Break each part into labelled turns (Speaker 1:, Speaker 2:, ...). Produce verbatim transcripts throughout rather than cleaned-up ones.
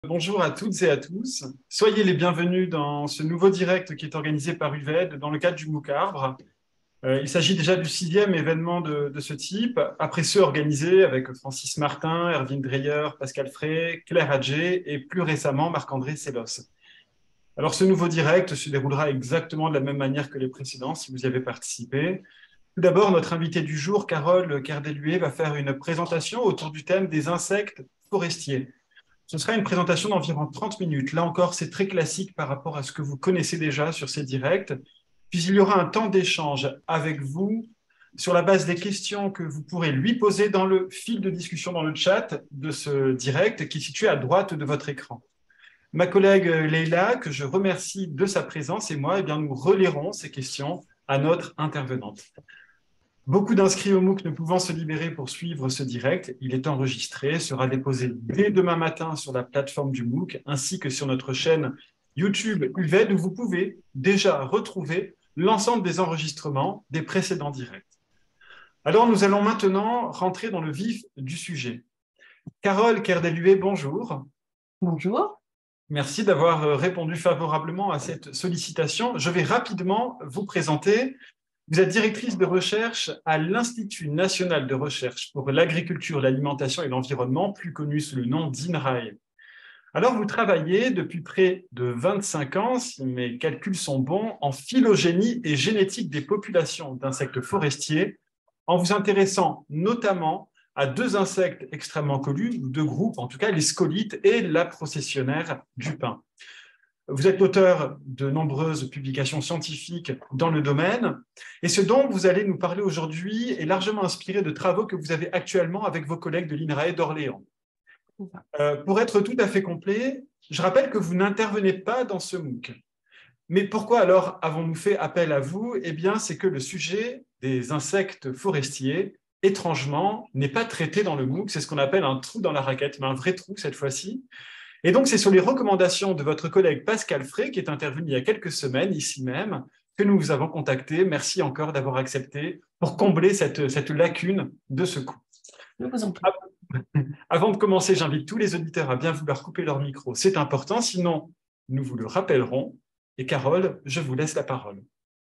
Speaker 1: Bonjour à toutes et à tous. Soyez les bienvenus dans ce nouveau direct qui est organisé par U V E D dans le cadre du MOOC Arbre. Euh, il s'agit déjà du sixième événement de, de ce type, après ceux organisés avec Francis Martin, Erwin Dreyer, Pascal Frey, Claire Adjé et plus récemment Marc-André Sellos. Alors ce nouveau direct se déroulera exactement de la même manière que les précédents si vous y avez participé. Tout d'abord, notre invité du jour, Carole Kerdeluer, va faire une présentation autour du thème des insectes forestiers. Ce sera une présentation d'environ trente minutes. Là encore, c'est très classique par rapport à ce que vous connaissez déjà sur ces directs. Puis il y aura un temps d'échange avec vous sur la base des questions que vous pourrez lui poser dans le fil de discussion dans le chat de ce direct qui est situé à droite de votre écran. Ma collègue Leïla, que je remercie de sa présence, et moi, eh bien, nous relierons ces questions à notre intervenante. Beaucoup d'inscrits au MOOC ne pouvant se libérer pour suivre ce direct, il est enregistré, sera déposé dès demain matin sur la plateforme du MOOC ainsi que sur notre chaîne YouTube U V E D où vous pouvez déjà retrouver l'ensemble des enregistrements des précédents directs. Alors nous allons maintenant rentrer dans le vif du sujet. Carole Kerdeluer, bonjour.
Speaker 2: Bonjour.
Speaker 1: Merci d'avoir répondu favorablement à cette sollicitation. Je vais rapidement vous présenter. Vous êtes directrice de recherche à l'Institut national de recherche pour l'agriculture, l'alimentation et l'environnement, plus connu sous le nom d'INRAE. Alors, vous travaillez depuis près de vingt-cinq ans, si mes calculs sont bons, en phylogénie et génétique des populations d'insectes forestiers, en vous intéressant notamment à deux insectes extrêmement connus, deux groupes, en tout cas les scolites et la processionnaire du pin. Vous êtes l'auteur de nombreuses publications scientifiques dans le domaine, et ce dont vous allez nous parler aujourd'hui est largement inspiré de travaux que vous avez actuellement avec vos collègues de l'INRAE d'Orléans. Euh, pour être tout à fait complet, je rappelle que vous n'intervenez pas dans ce MOOC. Mais pourquoi alors avons-nous fait appel à vous? Eh bien, c'est que le sujet des insectes forestiers, étrangement, n'est pas traité dans le MOOC. C'est ce qu'on appelle un trou dans la raquette, mais un vrai trou cette fois-ci. Et donc, c'est sur les recommandations de votre collègue Pascal Frey, qui est intervenu il y a quelques semaines, ici même, que nous vous avons contacté. Merci encore d'avoir accepté pour combler cette, cette lacune de ce coup.
Speaker 2: Je vous en prie.
Speaker 1: Avant de commencer, j'invite tous les auditeurs à bien vouloir couper leur micro. C'est important, sinon nous vous le rappellerons. Et Carole, je vous laisse la parole.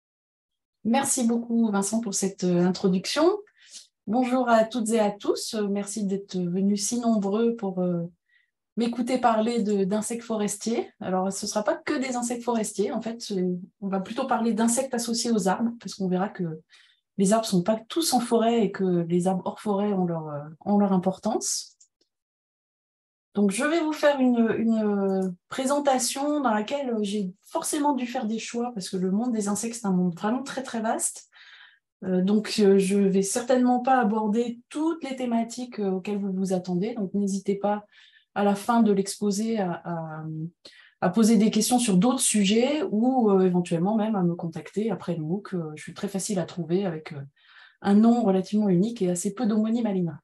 Speaker 2: Merci beaucoup, Vincent, pour cette introduction. Bonjour à toutes et à tous. Merci d'être venus si nombreux pour euh, m'écouter parler d'insectes forestiers. Alors, ce ne sera pas que des insectes forestiers. En fait, on va plutôt parler d'insectes associés aux arbres, parce qu'on verra que les arbres ne sont pas tous en forêt et que les arbres hors forêt ont leur, ont leur importance. Donc, je vais vous faire une, une présentation dans laquelle j'ai forcément dû faire des choix parce que le monde des insectes, c'est un monde vraiment très, très vaste. Euh, donc, euh, je ne vais certainement pas aborder toutes les thématiques euh, auxquelles vous vous attendez. Donc, n'hésitez pas à la fin de l'exposé à, à, à poser des questions sur d'autres sujets ou euh, éventuellement même à me contacter après le MOOC. Euh, je suis très facile à trouver avec euh, un nom relativement unique et assez peu d'homonymes à l'I N R A.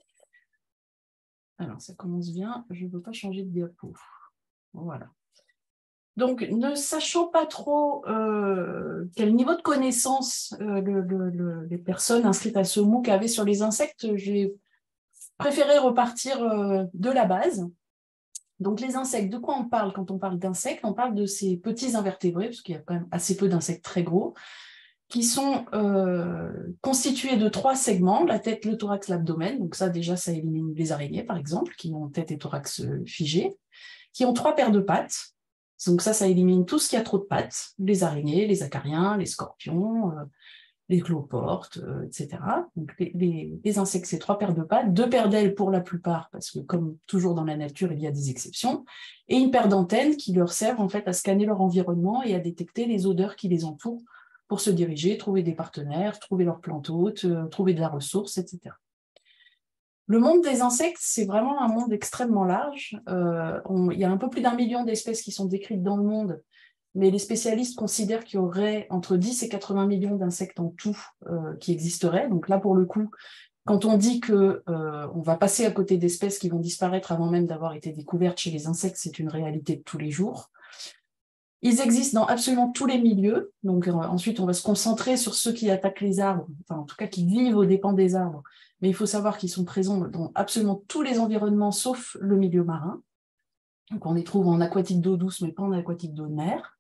Speaker 2: Alors, ça commence bien. Je ne veux pas changer de diapo. Voilà. Donc, ne sachant pas trop euh, quel niveau de connaissance euh, le, le, le, les personnes inscrites à ce MOOC avaient sur les insectes, j'ai préféré repartir euh, de la base. Donc, les insectes, de quoi on parle quand on parle d'insectes? On parle de ces petits invertébrés, parce qu'il y a quand même assez peu d'insectes très gros, qui sont euh, constitués de trois segments, la tête, le thorax, l'abdomen. Donc ça, déjà, ça élimine les araignées, par exemple, qui ont tête et thorax figés, qui ont trois paires de pattes. Donc ça, ça élimine tout ce qui a trop de pattes, les araignées, les acariens, les scorpions, euh, les cloportes, euh, et cetera. Donc les, les, les insectes, c'est trois paires de pattes, deux paires d'ailes pour la plupart, parce que comme toujours dans la nature, il y a des exceptions, et une paire d'antennes qui leur servent en fait à scanner leur environnement et à détecter les odeurs qui les entourent pour se diriger, trouver des partenaires, trouver leur plante hôte, euh, trouver de la ressource, et cetera. Le monde des insectes, c'est vraiment un monde extrêmement large. Euh, on, il y a un peu plus d'un million d'espèces qui sont décrites dans le monde, mais les spécialistes considèrent qu'il y aurait entre dix et quatre-vingts millions d'insectes en tout euh, qui existeraient. Donc là, pour le coup, quand on dit qu'on euh, va passer à côté d'espèces qui vont disparaître avant même d'avoir été découvertes chez les insectes, c'est une réalité de tous les jours. Ils existent dans absolument tous les milieux. Donc euh, ensuite, on va se concentrer sur ceux qui attaquent les arbres, enfin en tout cas qui vivent aux dépens des arbres. Mais il faut savoir qu'ils sont présents dans absolument tous les environnements, sauf le milieu marin. Donc, on les trouve en aquatique d'eau douce, mais pas en aquatique d'eau de mer.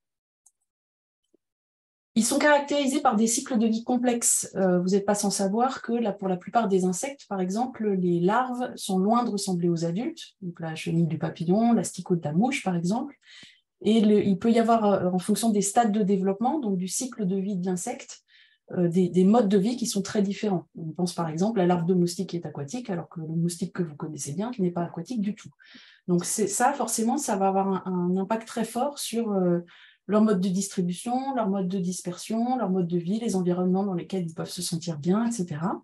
Speaker 2: Ils sont caractérisés par des cycles de vie complexes. Euh, vous n'êtes pas sans savoir que là, pour la plupart des insectes, par exemple, les larves sont loin de ressembler aux adultes, donc la chenille du papillon, l'asticot de la mouche, par exemple. Et le, il peut y avoir, euh, en fonction des stades de développement, donc du cycle de vie de l'insecte, euh, des, des modes de vie qui sont très différents. On pense par exemple à la larve de moustique qui est aquatique, alors que le moustique que vous connaissez bien n'est pas aquatique du tout. Donc ça, forcément, ça va avoir un, un impact très fort sur euh, leur mode de distribution, leur mode de dispersion, leur mode de vie, les environnements dans lesquels ils peuvent se sentir bien, et cetera.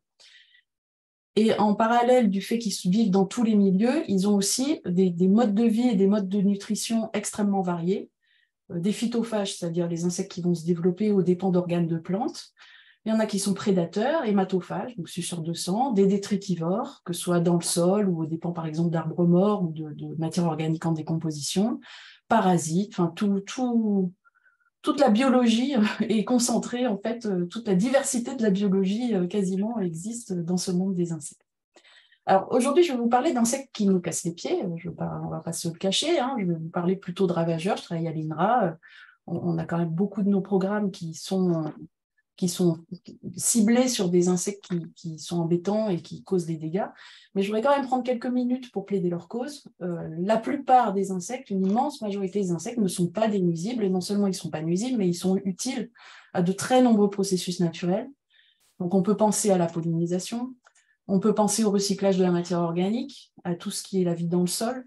Speaker 2: Et en parallèle du fait qu'ils vivent dans tous les milieux, ils ont aussi des, des modes de vie et des modes de nutrition extrêmement variés. Euh, des phytophages, c'est-à-dire les insectes qui vont se développer aux dépens d'organes de plantes. Il y en a qui sont prédateurs, hématophages, donc suceurs de sang, des détritivores, que ce soit dans le sol ou aux dépens par exemple d'arbres morts ou de, de matières organiques en décomposition, parasites, enfin tout, tout, toute la biologie est concentrée, en fait, toute la diversité de la biologie quasiment existe dans ce monde des insectes. Alors aujourd'hui, je vais vous parler d'insectes qui nous cassent les pieds, je pas, on ne va pas se le cacher, hein. Je vais vous parler plutôt de ravageurs, je travaille à l'I N R A, on, on a quand même beaucoup de nos programmes qui sont qui sont ciblés sur des insectes qui, qui sont embêtants et qui causent des dégâts. Mais je voudrais quand même prendre quelques minutes pour plaider leur cause. Euh, la plupart des insectes, une immense majorité des insectes ne sont pas des nuisibles, et non seulement ils ne sont pas nuisibles, mais ils sont utiles à de très nombreux processus naturels. Donc on peut penser à la pollinisation, on peut penser au recyclage de la matière organique, à tout ce qui est la vie dans le sol.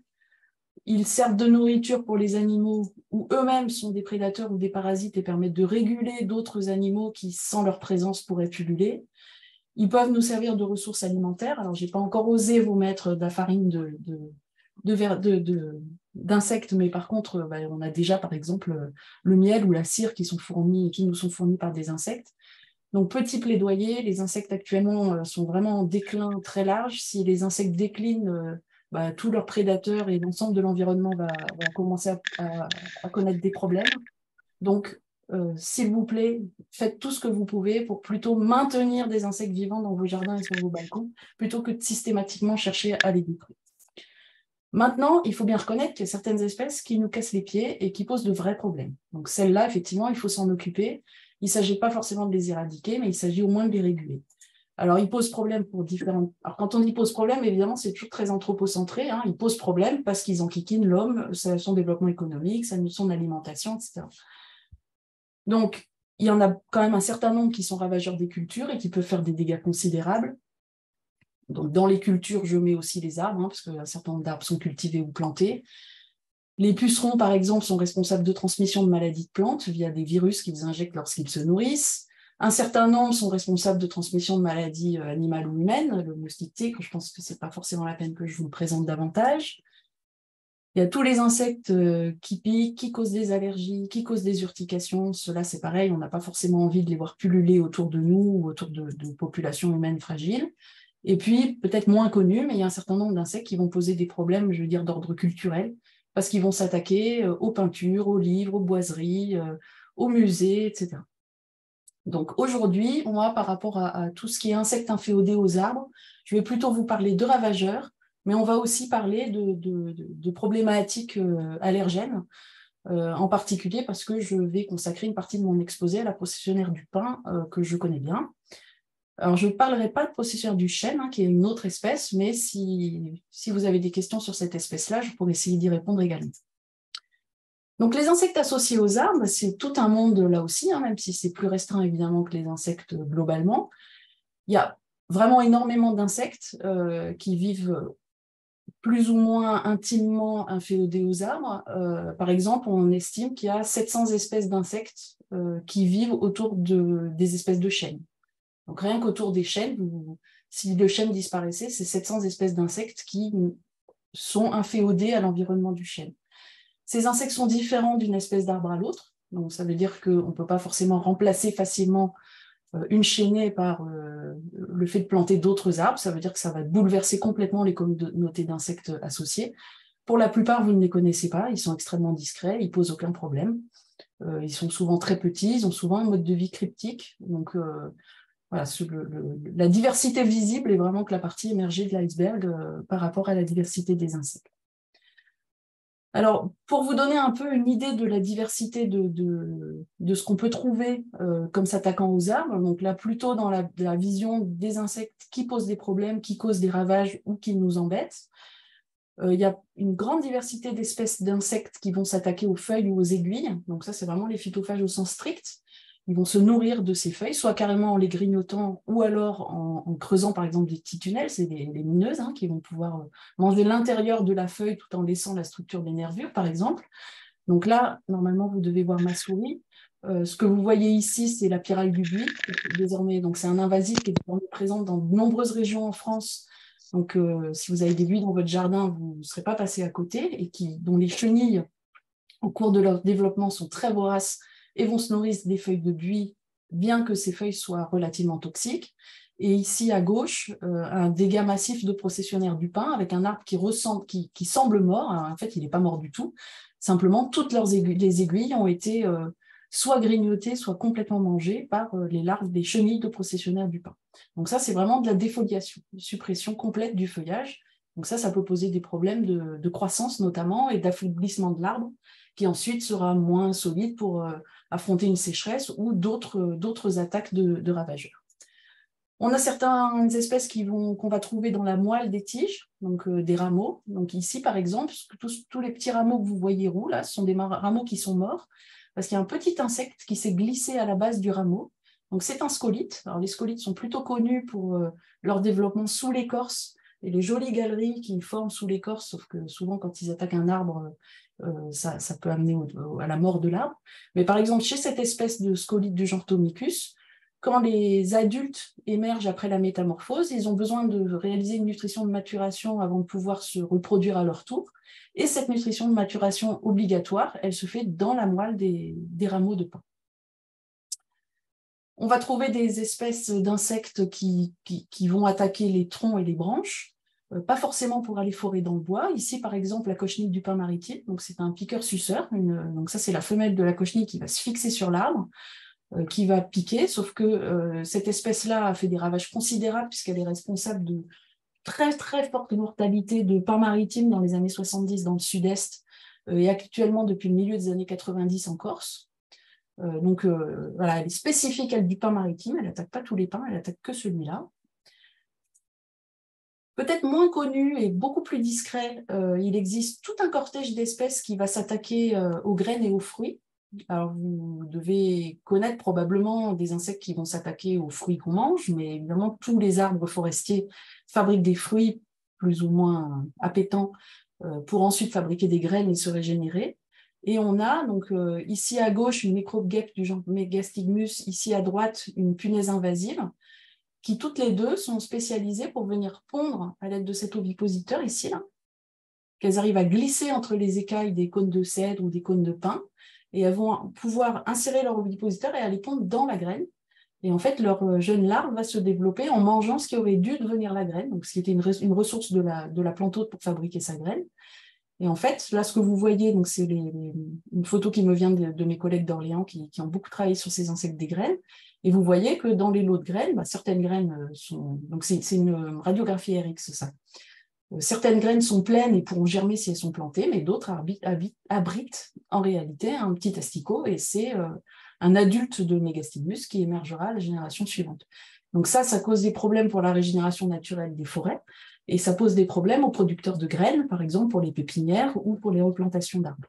Speaker 2: Ils servent de nourriture pour les animaux ou eux-mêmes sont des prédateurs ou des parasites et permettent de réguler d'autres animaux qui, sans leur présence, pourraient pulluler. Ils peuvent nous servir de ressources alimentaires. Alors, je n'ai pas encore osé vous mettre de la farine de, de, de, de, de, d'insectes, mais par contre, bah, on a déjà, par exemple, le miel ou la cire qui, sont fournis, qui nous sont fournis par des insectes. Donc, petit plaidoyer, les insectes actuellement sont vraiment en déclin très large. Si les insectes déclinent, bah, tous leurs prédateurs et l'ensemble de l'environnement va, va commencer à, à, à connaître des problèmes. Donc, euh, s'il vous plaît, faites tout ce que vous pouvez pour plutôt maintenir des insectes vivants dans vos jardins et sur vos balcons, plutôt que de systématiquement chercher à les détruire. Maintenant, il faut bien reconnaître qu'il y a certaines espèces qui nous cassent les pieds et qui posent de vrais problèmes. Donc, celles-là, effectivement, il faut s'en occuper. Il ne s'agit pas forcément de les éradiquer, mais il s'agit au moins de les réguler. Alors, il pose problème pour différentes... Alors, quand on dit pose problème, évidemment, c'est toujours très anthropocentré. Hein. Il pose problème parce qu'ils enquiquinent l'homme, son développement économique, son alimentation, et cetera. Donc, il y en a quand même un certain nombre qui sont ravageurs des cultures et qui peuvent faire des dégâts considérables. Donc, dans les cultures, je mets aussi les arbres, hein, parce qu'un certain nombre d'arbres sont cultivés ou plantés. Les pucerons, par exemple, sont responsables de transmission de maladies de plantes via des virus qu'ils injectent lorsqu'ils se nourrissent. Un certain nombre sont responsables de transmission de maladies animales ou humaines, le moustique tigre, je pense que ce n'est pas forcément la peine que je vous le présente davantage. Il y a tous les insectes qui piquent, qui causent des allergies, qui causent des urtications. Ceux-là, c'est pareil, on n'a pas forcément envie de les voir pulluler autour de nous ou autour de, de populations humaines fragiles. Et puis, peut-être moins connus, mais il y a un certain nombre d'insectes qui vont poser des problèmes, je veux dire, d'ordre culturel, parce qu'ils vont s'attaquer aux peintures, aux livres, aux boiseries, aux musées, et cetera. Donc aujourd'hui, moi, par rapport à, à tout ce qui est insectes inféodés aux arbres, je vais plutôt vous parler de ravageurs, mais on va aussi parler de, de, de, de problématiques euh, allergènes, euh, en particulier parce que je vais consacrer une partie de mon exposé à la processionnaire du pin, euh, que je connais bien. Alors, je ne parlerai pas de processionnaire du chêne, hein, qui est une autre espèce, mais si, si vous avez des questions sur cette espèce-là, je pourrais essayer d'y répondre également. Donc, les insectes associés aux arbres, c'est tout un monde là aussi, hein, même si c'est plus restreint évidemment que les insectes globalement. Il y a vraiment énormément d'insectes euh, qui vivent plus ou moins intimement inféodés aux arbres. Euh, par exemple, on estime qu'il y a sept cents espèces d'insectes euh, qui vivent autour de, des espèces de chênes. Donc, rien qu'autour des chênes, vous, si le chêne disparaissait, c'est sept cents espèces d'insectes qui sont inféodés à l'environnement du chêne. Ces insectes sont différents d'une espèce d'arbre à l'autre, donc ça veut dire qu'on ne peut pas forcément remplacer facilement une chênaie par euh, le fait de planter d'autres arbres, ça veut dire que ça va bouleverser complètement les communautés d'insectes associés. Pour la plupart, vous ne les connaissez pas, ils sont extrêmement discrets, ils ne posent aucun problème. Euh, ils sont souvent très petits, ils ont souvent un mode de vie cryptique, donc euh, voilà, le, le, la diversité visible est vraiment que la partie émergée de l'iceberg euh, par rapport à la diversité des insectes. Alors, pour vous donner un peu une idée de la diversité de, de, de ce qu'on peut trouver euh, comme s'attaquant aux arbres, donc là, plutôt dans la, la vision des insectes qui posent des problèmes, qui causent des ravages ou qui nous embêtent, euh, il y a une grande diversité d'espèces d'insectes qui vont s'attaquer aux feuilles ou aux aiguilles. Donc ça, c'est vraiment les phytophages au sens strict. Ils vont se nourrir de ces feuilles, soit carrément en les grignotant ou alors en, en creusant par exemple des petits tunnels, c'est les, les mineuses hein, qui vont pouvoir manger l'intérieur de la feuille tout en laissant la structure des nervures par exemple. Donc là, normalement, vous devez voir ma souris. Euh, ce que vous voyez ici, c'est la pyrale du buis. Désormais, donc c'est un invasif qui est désormais présent dans de nombreuses régions en France. Donc euh, si vous avez des buis dans votre jardin, vous ne serez pas passé à côté et qui, dont les chenilles, au cours de leur développement, sont très voraces et vont se nourrir des feuilles de buis, bien que ces feuilles soient relativement toxiques. Et ici, à gauche, euh, un dégât massif de processionnaire du pin avec un arbre qui, ressemble, qui, qui semble mort. Alors, en fait, il n'est pas mort du tout. Simplement, toutes leurs aiguilles, les aiguilles ont été euh, soit grignotées, soit complètement mangées par euh, les larves des chenilles de processionnaire du pin. Donc ça, c'est vraiment de la défoliation, une suppression complète du feuillage. Donc ça, ça peut poser des problèmes de, de croissance notamment et d'affaiblissement de l'arbre, qui ensuite sera moins solide pour euh, affronter une sécheresse ou d'autres d'autres attaques de, de ravageurs. On a certaines espèces qui vont, qu'on va trouver dans la moelle des tiges, donc euh, des rameaux. Donc ici, par exemple, tous, tous les petits rameaux que vous voyez roux, là, ce sont des rameaux qui sont morts, parce qu'il y a un petit insecte qui s'est glissé à la base du rameau. Donc c'est un scolite. Alors les scolites sont plutôt connus pour euh, leur développement sous l'écorce, et les jolies galeries qu'ils forment sous l'écorce, sauf que souvent, quand ils attaquent un arbre, euh, ça, ça peut amener au, au, à la mort de l'arbre. Mais par exemple, chez cette espèce de scolite du genre Tomicus, quand les adultes émergent après la métamorphose, ils ont besoin de réaliser une nutrition de maturation avant de pouvoir se reproduire à leur tour. Et cette nutrition de maturation obligatoire, elle se fait dans la moelle des, des rameaux de pin. On va trouver des espèces d'insectes qui, qui, qui vont attaquer les troncs et les branches, euh, pas forcément pour aller forer dans le bois. Ici, par exemple, la cochenille du pin maritime, donc c'est un piqueur-suceur. Donc ça, c'est la femelle de la cochenille qui va se fixer sur l'arbre, euh, qui va piquer, sauf que euh, cette espèce-là a fait des ravages considérables puisqu'elle est responsable de très, très forte mortalité de pin maritime dans les années soixante-dix dans le sud-est euh, et actuellement depuis le milieu des années quatre-vingt-dix en Corse. Euh, donc euh, voilà, elle est spécifique, elle, du pin maritime, elle n'attaque pas tous les pins, elle attaque que celui-là. Peut-être moins connu et beaucoup plus discret, euh, il existe tout un cortège d'espèces qui va s'attaquer euh, aux graines et aux fruits. Alors vous devez connaître probablement des insectes qui vont s'attaquer aux fruits qu'on mange, mais évidemment tous les arbres forestiers fabriquent des fruits plus ou moins appétants euh, pour ensuite fabriquer des graines et se régénérer. Et on a donc euh, ici à gauche une microbe-guêpe du genre Megastigmus, ici à droite une punaise invasive, qui toutes les deux sont spécialisées pour venir pondre à l'aide de cet ovipositeur ici, là, qu'elles arrivent à glisser entre les écailles des cônes de cèdre ou des cônes de pin, et elles vont pouvoir insérer leur ovipositeur et aller pondre dans la graine. Et en fait, leur jeune larve va se développer en mangeant ce qui aurait dû devenir la graine, donc ce qui était une, une ressource de la, de la plante hôte pour fabriquer sa graine. Et en fait, là, ce que vous voyez, donc c'est les, les, une photo qui me vient de, de mes collègues d'Orléans qui, qui ont beaucoup travaillé sur ces insectes des graines. Et vous voyez que dans les lots de graines, bah, certaines graines sont... Donc, c'est une radiographie R X, ça. Certaines graines sont pleines et pourront germer si elles sont plantées, mais d'autres abritent en réalité un petit asticot et c'est euh, un adulte de Megastigmus qui émergera à la génération suivante. Donc ça, ça cause des problèmes pour la régénération naturelle des forêts et ça pose des problèmes aux producteurs de graines, par exemple pour les pépinières ou pour les replantations d'arbres.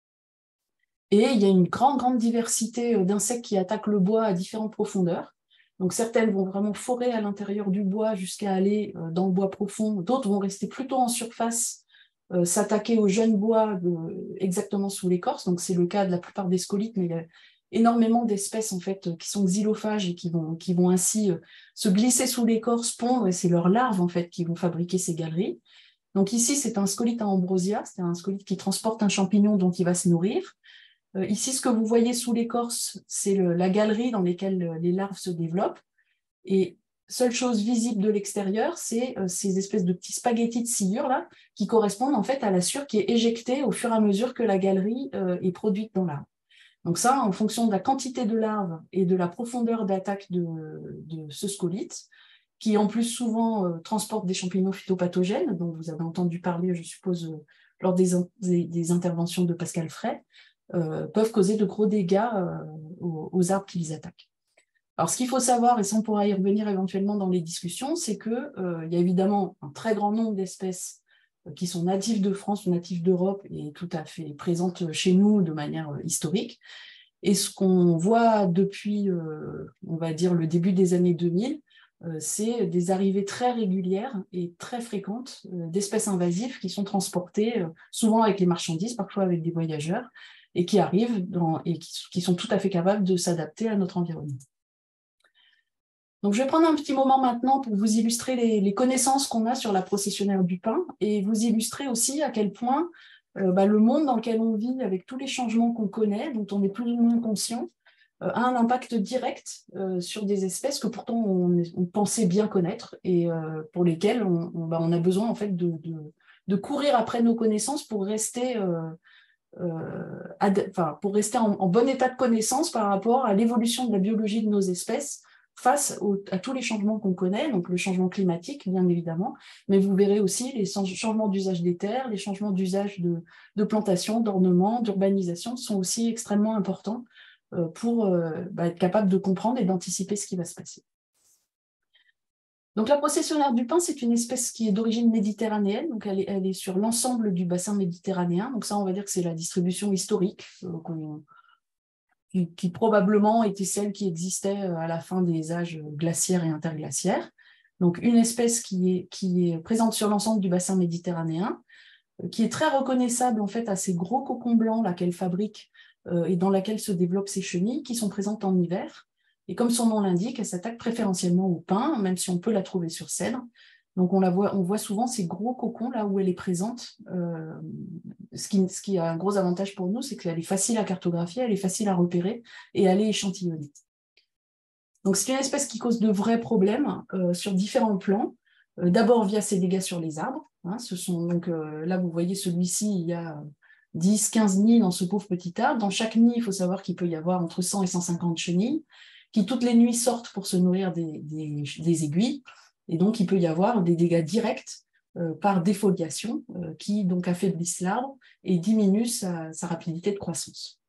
Speaker 2: Et il y a une grande, grande diversité d'insectes qui attaquent le bois à différentes profondeurs. Donc certaines vont vraiment forer à l'intérieur du bois jusqu'à aller dans le bois profond. D'autres vont rester plutôt en surface, euh, s'attaquer au jeune bois de, exactement sous l'écorce. Donc c'est le cas de la plupart des scolites, mais il y a énormément d'espèces en fait qui sont xylophages et qui vont, qui vont ainsi euh, se glisser sous l'écorce, pondre, et c'est leurs larves en fait qui vont fabriquer ces galeries. Donc ici c'est un scolite à ambrosia, c'est un scolite qui transporte un champignon dont il va se nourrir. Euh, ici, ce que vous voyez sous l'écorce, c'est la galerie dans laquelle les larves se développent. Et seule chose visible de l'extérieur, c'est euh, ces espèces de petits spaghettis de sciure là, qui correspondent en fait à la sciure qui est éjectée au fur et à mesure que la galerie euh, est produite dans l'arbre. Donc ça, en fonction de la quantité de larves et de la profondeur d'attaque de, de ce scolite, qui en plus souvent euh, transporte des champignons phytopathogènes, dont vous avez entendu parler, je suppose, lors des, des, des interventions de Pascal Fray, euh, peuvent causer de gros dégâts euh, aux, aux arbres qui les attaquent. Alors, ce qu'il faut savoir, et ça on pourra y revenir éventuellement dans les discussions, c'est qu'il euh, y a évidemment un très grand nombre d'espèces qui sont natives de France ou natives d'Europe et tout à fait présentes chez nous de manière euh, historique. Et ce qu'on voit depuis, euh, on va dire, le début des années deux mille, euh, c'est des arrivées très régulières et très fréquentes euh, d'espèces invasives qui sont transportées, euh, souvent avec les marchandises, parfois avec des voyageurs, et qui arrivent dans, et qui, qui sont tout à fait capables de s'adapter à notre environnement. Donc, je vais prendre un petit moment maintenant pour vous illustrer les, les connaissances qu'on a sur la processionnaire du pin et vous illustrer aussi à quel point euh, bah, le monde dans lequel on vit, avec tous les changements qu'on connaît, dont on est plus ou moins conscient, euh, a un impact direct euh, sur des espèces que pourtant on, on pensait bien connaître et euh, pour lesquelles on, on, bah, on a besoin en fait de, de, de courir après nos connaissances pour rester, euh, euh, ad, enfin, pour rester en, en bon état de connaissance par rapport à l'évolution de la biologie de nos espèces face au, à tous les changements qu'on connaît, donc le changement climatique, bien évidemment, mais vous verrez aussi les changements d'usage des terres, les changements d'usage de, de plantation, d'ornement, d'urbanisation sont aussi extrêmement importants euh, pour euh, bah, être capable de comprendre et d'anticiper ce qui va se passer. Donc la processionnaire du pin, c'est une espèce qui est d'origine méditerranéenne, donc elle est, elle est sur l'ensemble du bassin méditerranéen, donc ça on va dire que c'est la distribution historique euh, qu'on Qui, qui probablement était celle qui existait à la fin des âges glaciaires et interglaciaires. Donc une espèce qui est, qui est présente sur l'ensemble du bassin méditerranéen, qui est très reconnaissable en fait à ces gros cocons blancs là qu'elle fabrique euh, et dans laquelle se développent ses chenilles, qui sont présentes en hiver. Et comme son nom l'indique, elle s'attaque préférentiellement au pin, même si on peut la trouver sur cèdre. Donc on, la voit, on voit souvent ces gros cocons là où elle est présente. Euh, ce, qui, ce qui a un gros avantage pour nous, c'est qu'elle est facile à cartographier, elle est facile à repérer et à aller échantillonner. Donc c'est une espèce qui cause de vrais problèmes euh, sur différents plans. Euh, D'abord via ses dégâts sur les arbres. Hein, ce sont, donc, euh, là, vous voyez celui-ci, il y a dix, quinze nids dans ce pauvre petit arbre. Dans chaque nid, il faut savoir qu'il peut y avoir entre cent et cent cinquante chenilles qui toutes les nuits sortent pour se nourrir des, des, des aiguilles. Et donc, il peut y avoir des dégâts directs euh, par défoliation euh, qui donc affaiblissent l'arbre et diminuent sa, sa rapidité de croissance.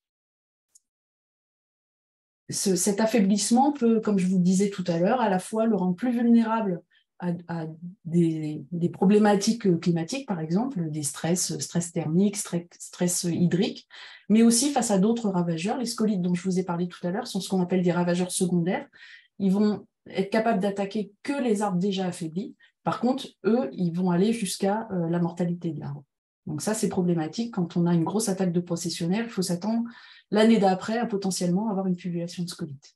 Speaker 2: Ce, cet affaiblissement peut, comme je vous le disais tout à l'heure, à la fois le rendre plus vulnérable à, à des, des problématiques climatiques, par exemple, des stress, stress thermique, stress, stress hydrique, mais aussi face à d'autres ravageurs. Les scolites dont je vous ai parlé tout à l'heure sont ce qu'on appelle des ravageurs secondaires. Ils vont être capables d'attaquer que les arbres déjà affaiblis. Par contre, eux, ils vont aller jusqu'à euh, la mortalité de l'arbre. Donc ça, c'est problématique. Quand on a une grosse attaque de processionnaire, il faut s'attendre l'année d'après à potentiellement avoir une pullulation de scolites.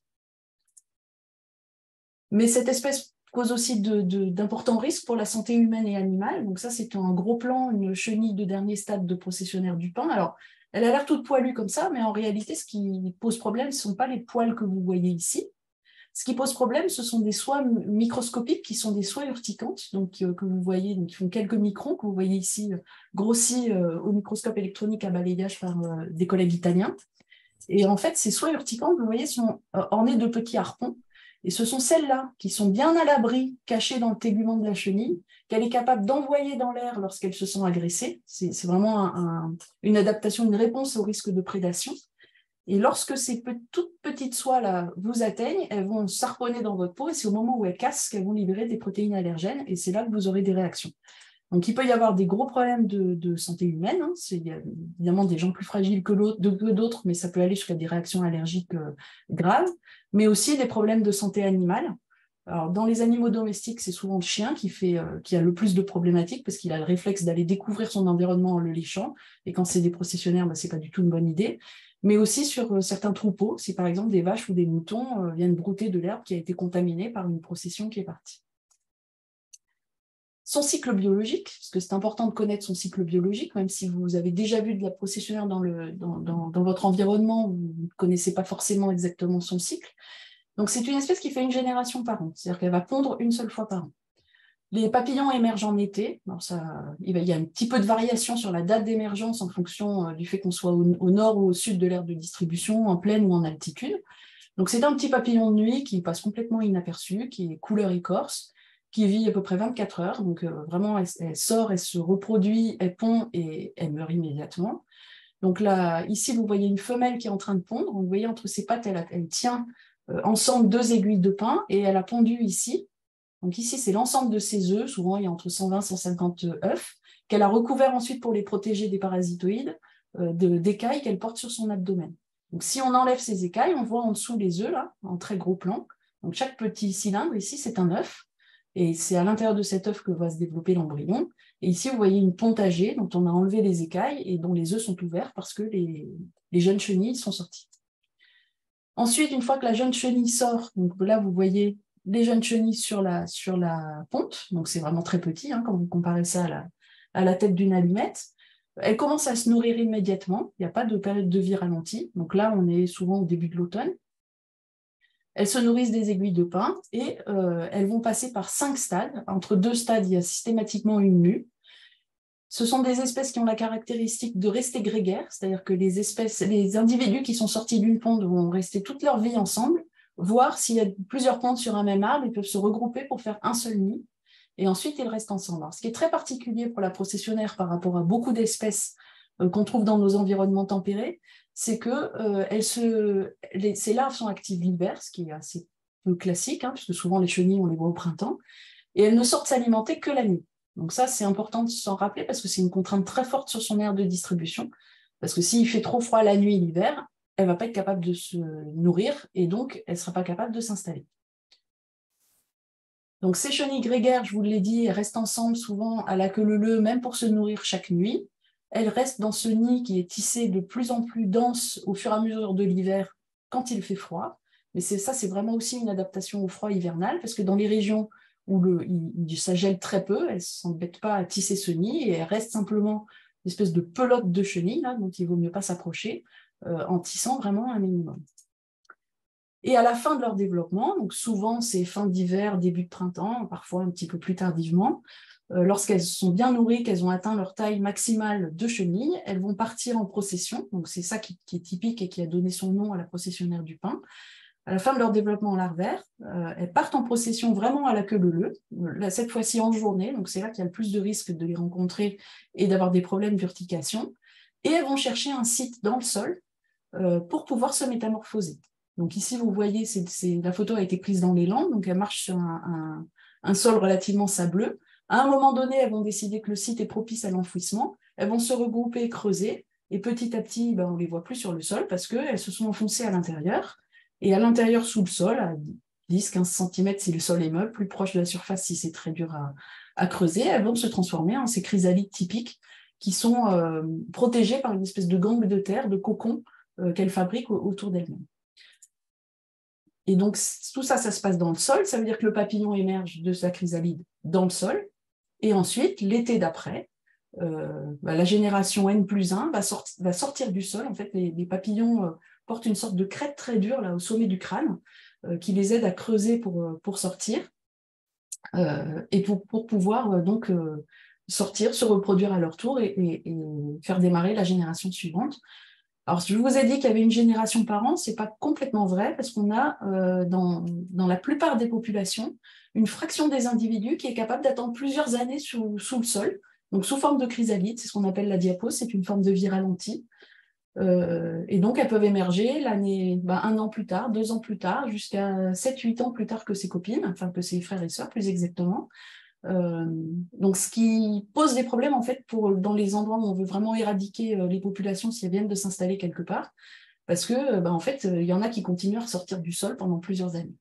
Speaker 2: Mais cette espèce cause aussi d'importants risques pour la santé humaine et animale. Donc ça, c'est un gros plan, une chenille de dernier stade de processionnaire du pin. Alors, elle a l'air toute poilue comme ça, mais en réalité, ce qui pose problème, ce ne sont pas les poils que vous voyez ici. Ce qui pose problème, ce sont des soies microscopiques qui sont des soies urticantes, donc, euh, que vous voyez, donc, qui font quelques microns, que vous voyez ici, euh, grossis euh, au microscope électronique à balayage par euh, des collègues italiens. Et en fait, ces soies urticantes, vous voyez, sont euh, ornées de petits harpons. Et ce sont celles-là qui sont bien à l'abri, cachées dans le tégument de la chenille, qu'elle est capable d'envoyer dans l'air lorsqu'elle se sent agressée. C'est vraiment un, un, une adaptation, une réponse au risque de prédation. Et lorsque ces pe toutes petites soies-là vous atteignent, elles vont s'harponner dans votre peau et c'est au moment où elles cassent qu'elles vont libérer des protéines allergènes et c'est là que vous aurez des réactions. Donc, il peut y avoir des gros problèmes de, de santé humaine. Hein. Il y a évidemment des gens plus fragiles que d'autres, mais ça peut aller jusqu'à des réactions allergiques euh, graves, mais aussi des problèmes de santé animale. Alors, dans les animaux domestiques, c'est souvent le chien qui, fait, euh, qui a le plus de problématiques parce qu'il a le réflexe d'aller découvrir son environnement en le léchant. Et quand c'est des processionnaires, bah, ce n'est pas du tout une bonne idée. Mais aussi sur euh, certains troupeaux, si par exemple des vaches ou des moutons euh, viennent brouter de l'herbe qui a été contaminée par une procession qui est partie. Son cycle biologique, parce que c'est important de connaître son cycle biologique, même si vous avez déjà vu de la processionnaire dans, le, dans, dans, dans votre environnement, vous ne connaissez pas forcément exactement son cycle. Donc c'est une espèce qui fait une génération par an, c'est-à-dire qu'elle va pondre une seule fois par an. Les papillons émergent en été, alors ça, il y a un petit peu de variation sur la date d'émergence en fonction du fait qu'on soit au, au nord ou au sud de l'aire de distribution, en plaine ou en altitude. Donc c'est un petit papillon de nuit qui passe complètement inaperçu, qui est couleur écorce, qui vit à peu près vingt-quatre heures. Donc, euh, vraiment, elle, elle sort, elle se reproduit, elle pond et elle meurt immédiatement. Donc là, ici, vous voyez une femelle qui est en train de pondre. Vous voyez, entre ses pattes, elle, elle tient euh, ensemble deux aiguilles de pin et elle a pondu ici. Donc ici, c'est l'ensemble de ses œufs. Souvent, il y a entre cent vingt et cent cinquante œufs qu'elle a recouverts ensuite pour les protéger des parasitoïdes, euh, de, d'écailles qu'elle porte sur son abdomen. Donc, si on enlève ces écailles, on voit en dessous les œufs, là, en très gros plan. Donc, chaque petit cylindre, ici, c'est un œuf. Et c'est à l'intérieur de cet œuf que va se développer l'embryon. Et ici, vous voyez une ponte âgée dont on a enlevé les écailles et dont les œufs sont ouverts parce que les, les jeunes chenilles sont sorties. Ensuite, une fois que la jeune chenille sort, donc là, vous voyez les jeunes chenilles sur la, sur la ponte. Donc, c'est vraiment très petit, hein, quand vous comparez ça à la, à la tête d'une allumette. Elle commence à se nourrir immédiatement. Il n'y a pas de période de vie ralentie. Donc là, on est souvent au début de l'automne. Elles se nourrissent des aiguilles de pin et euh, elles vont passer par cinq stades. Entre deux stades, il y a systématiquement une mue. Ce sont des espèces qui ont la caractéristique de rester grégaires, c'est-à-dire que les espèces, les individus qui sont sortis d'une ponte vont rester toute leur vie ensemble, voire s'il y a plusieurs pontes sur un même arbre, ils peuvent se regrouper pour faire un seul nid. Et ensuite, ils restent ensemble. Alors, ce qui est très particulier pour la processionnaire par rapport à beaucoup d'espèces euh, qu'on trouve dans nos environnements tempérés, c'est que euh, elles se, les, ces larves sont actives l'hiver, ce qui est assez peu classique, hein, puisque souvent les chenilles, on les voit au printemps, et elles ne sortent s'alimenter que la nuit. Donc ça, c'est important de s'en rappeler parce que c'est une contrainte très forte sur son aire de distribution, parce que s'il fait trop froid la nuit l'hiver, elle ne va pas être capable de se nourrir, et donc elle ne sera pas capable de s'installer. Donc ces chenilles grégaires, je vous l'ai dit, elles restent ensemble souvent à la queue leu-leu, même pour se nourrir chaque nuit. Elles restent dans ce nid qui est tissé de plus en plus dense au fur et à mesure de l'hiver quand il fait froid. Mais ça, c'est vraiment aussi une adaptation au froid hivernal, parce que dans les régions où le, il, il, ça gèle très peu, elles ne s'embêtent pas à tisser ce nid et elles restent simplement une espèce de pelote de chenilles, là, dont il ne vaut mieux pas s'approcher, euh, en tissant vraiment un minimum. Et à la fin de leur développement, donc souvent c'est fin d'hiver, début de printemps, parfois un petit peu plus tardivement, euh, lorsqu'elles sont bien nourries, qu'elles ont atteint leur taille maximale de chenilles, elles vont partir en procession. Donc c'est ça qui, qui est typique et qui a donné son nom à la processionnaire du pin. À la fin de leur développement larvaire, euh, elles partent en procession vraiment à la queue leu-leu, là, cette fois-ci en journée, donc c'est là qu'il y a le plus de risques de les rencontrer et d'avoir des problèmes d'urtication. Et elles vont chercher un site dans le sol euh, pour pouvoir se métamorphoser. Donc ici, vous voyez, c'est, c'est, la photo a été prise dans l'élan, donc elle marche sur un, un, un sol relativement sableux. À un moment donné, elles vont décider que le site est propice à l'enfouissement, elles vont se regrouper et creuser, et petit à petit, ben, on ne les voit plus sur le sol parce qu'elles se sont enfoncées à l'intérieur, et à l'intérieur, sous le sol, à dix à quinze centimètres si le sol est meuble, plus proche de la surface si c'est très dur à, à creuser, elles vont se transformer en ces chrysalides typiques qui sont euh, protégées par une espèce de gangue de terre, de cocon euh, qu'elles fabriquent autour d'elles-mêmes. Et donc, tout ça, ça se passe dans le sol. Ça veut dire que le papillon émerge de sa chrysalide dans le sol. Et ensuite, l'été d'après, euh, bah, la génération N plus un va, sorti, va sortir du sol. En fait, les, les papillons euh, portent une sorte de crête très dure là, au sommet du crâne euh, qui les aide à creuser pour, pour sortir euh, et pour, pour pouvoir euh, donc euh, sortir, se reproduire à leur tour et, et, et faire démarrer la génération suivante. Alors, je vous ai dit qu'il y avait une génération par an, ce n'est pas complètement vrai, parce qu'on a euh, dans, dans la plupart des populations une fraction des individus qui est capable d'attendre plusieurs années sous, sous le sol, donc sous forme de chrysalide, c'est ce qu'on appelle la diapause, c'est une forme de vie ralentie. Euh, et donc, elles peuvent émerger l'année, ben, un an plus tard, deux ans plus tard, jusqu'à sept huit ans plus tard que ses copines, enfin que ses frères et sœurs plus exactement. Euh, donc, ce qui pose des problèmes en fait pour dans les endroits où on veut vraiment éradiquer euh, les populations si elles viennent de s'installer quelque part, parce que euh, bah, en fait, il euh, y en a qui continuent à ressortir du sol pendant plusieurs années.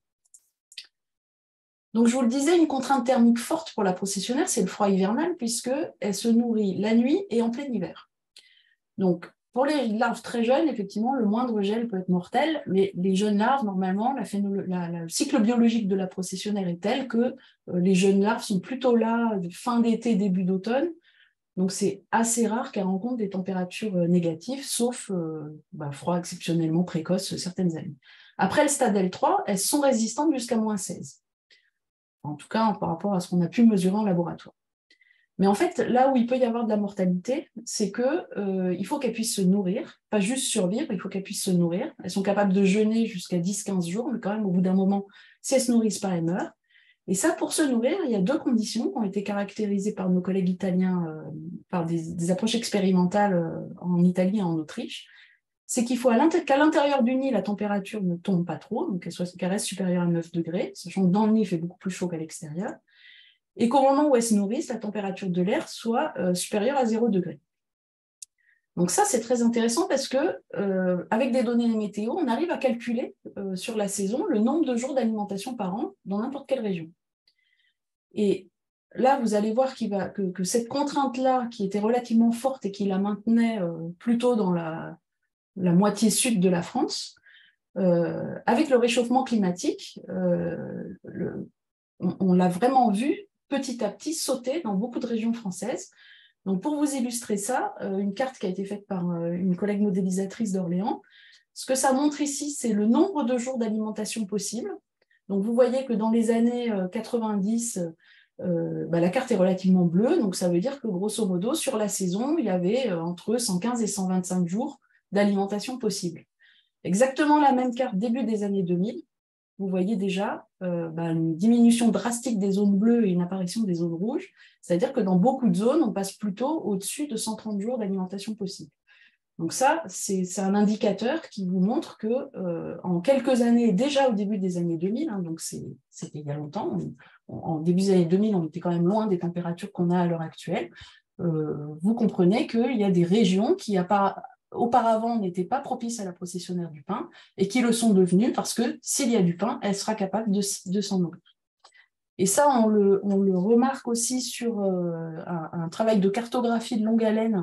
Speaker 2: Donc, je vous le disais, une contrainte thermique forte pour la processionnaire, c'est le froid hivernal, puisqu'elle se nourrit la nuit et en plein hiver. Donc, pour les larves très jeunes, effectivement, le moindre gel peut être mortel, mais les jeunes larves, normalement, la phénolo- la, la, le cycle biologique de la processionnaire est tel que euh, les jeunes larves sont plutôt là fin d'été, début d'automne. Donc, c'est assez rare qu'elles rencontrent des températures euh, négatives, sauf euh, bah, froid exceptionnellement précoce certaines années. Après le stade L trois, elles sont résistantes jusqu'à moins seize. En tout cas, par rapport à ce qu'on a pu mesurer en laboratoire. Mais en fait, là où il peut y avoir de la mortalité, c'est qu'il euh, faut qu'elles puissent se nourrir, pas juste survivre, il faut qu'elles puissent se nourrir. Elles sont capables de jeûner jusqu'à dix à quinze jours, mais quand même, au bout d'un moment, si elles ne se nourrissent pas, elles meurent. Et ça, pour se nourrir, il y a deux conditions qui ont été caractérisées par nos collègues italiens, euh, par des, des approches expérimentales euh, en Italie et en Autriche. C'est qu'il faut qu'à l'intérieur du nid, la température ne tombe pas trop, donc qu'elle, soit, qu'elle reste supérieure à neuf degrés, sachant que dans le nid, il fait beaucoup plus chaud qu'à l'extérieur, et qu'au moment où elles se nourrissent, la température de l'air soit euh, supérieure à zéro degré. Donc ça, c'est très intéressant parce que euh, avec des données météo, on arrive à calculer euh, sur la saison le nombre de jours d'alimentation par an dans n'importe quelle région. Et là, vous allez voir qu'il va, que, que cette contrainte-là, qui était relativement forte et qui la maintenait euh, plutôt dans la, la moitié sud de la France, euh, avec le réchauffement climatique, euh, le, on, on l'a vraiment vu petit à petit sauter dans beaucoup de régions françaises. Donc, pour vous illustrer ça, euh, une carte qui a été faite par euh, une collègue modélisatrice d'Orléans, ce que ça montre ici, c'est le nombre de jours d'alimentation possible. Donc, vous voyez que dans les années euh, quatre-vingt-dix, euh, bah, la carte est relativement bleue, donc ça veut dire que grosso modo, sur la saison, il y avait euh, entre cent quinze et cent vingt-cinq jours d'alimentation possible. Exactement la même carte début des années deux mille, vous voyez déjà euh, bah, une diminution drastique des zones bleues et une apparition des zones rouges, c'est-à-dire que dans beaucoup de zones, on passe plutôt au-dessus de cent trente jours d'alimentation possible. Donc ça, c'est un indicateur qui vous montre que euh, en quelques années, déjà au début des années deux mille, hein, donc c'était il y a longtemps, on, en début des années deux mille, on était quand même loin des températures qu'on a à l'heure actuelle, euh, vous comprenez qu'il y a des régions qui a pas, auparavant n'étaient pas propices à la processionnaire du pain et qui le sont devenues parce que s'il y a du pain, elle sera capable de, de s'en nourrir. Et ça, on le, on le remarque aussi sur euh, un, un travail de cartographie de longue haleine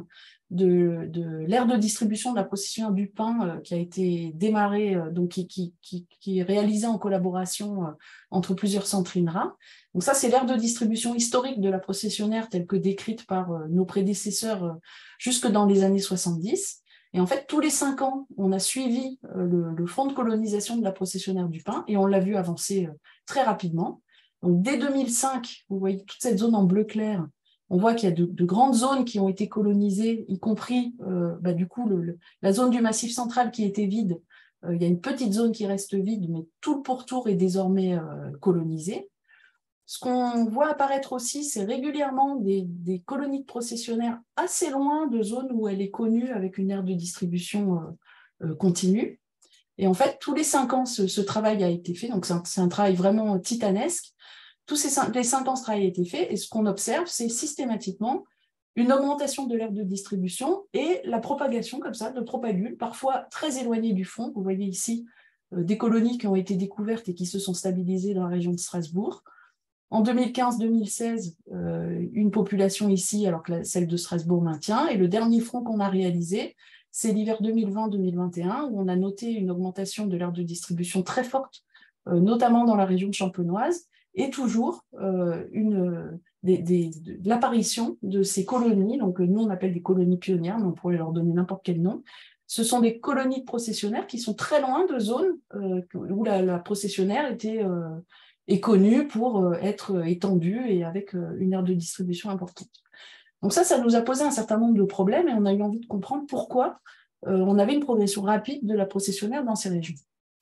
Speaker 2: de, de l'aire de distribution de la processionnaire du pain euh, qui a été démarré, euh, donc qui, qui, qui, qui est réalisé en collaboration euh, entre plusieurs centres INRA. Donc ça, c'est l'aire de distribution historique de la processionnaire telle que décrite par euh, nos prédécesseurs euh, jusque dans les années soixante-dix. Et en fait, tous les cinq ans, on a suivi euh, le, le fonds de colonisation de la processionnaire du pain et on l'a vu avancer euh, très rapidement. Donc, dès deux mille cinq, vous voyez toute cette zone en bleu clair, on voit qu'il y a de, de grandes zones qui ont été colonisées, y compris euh, bah, du coup le, le, la zone du Massif central qui était vide. Euh, il y a une petite zone qui reste vide, mais tout le pourtour est désormais euh, colonisé. Ce qu'on voit apparaître aussi, c'est régulièrement des, des colonies de processionnaires assez loin de zones où elle est connue avec une aire de distribution euh, euh, continue. Et en fait, tous les cinq ans, ce, ce travail a été fait. Donc, c'est un, un travail vraiment titanesque. Tous ces cinq, les cinq ans, ce travail a été fait. Et ce qu'on observe, c'est systématiquement une augmentation de l'aire de distribution et la propagation, comme ça, de propagules, parfois très éloignées du fond. Vous voyez ici euh, des colonies qui ont été découvertes et qui se sont stabilisées dans la région de Strasbourg. En deux mille quinze deux mille seize, euh, une population ici, alors que la, celle de Strasbourg maintient. Et le dernier front qu'on a réalisé, c'est l'hiver deux mille vingt deux mille vingt et un, où on a noté une augmentation de l'aire de distribution très forte, euh, notamment dans la région champenoise, et toujours euh, une, des, des, de l'apparition de ces colonies, donc nous on appelle des colonies pionnières, mais on pourrait leur donner n'importe quel nom. Ce sont des colonies de processionnaires qui sont très loin de zones euh, où la, la processionnaire était, euh, est connue pour euh, être étendue et avec euh, une aire de distribution importante. Donc ça, ça nous a posé un certain nombre de problèmes et on a eu envie de comprendre pourquoi euh, on avait une progression rapide de la processionnaire dans ces régions.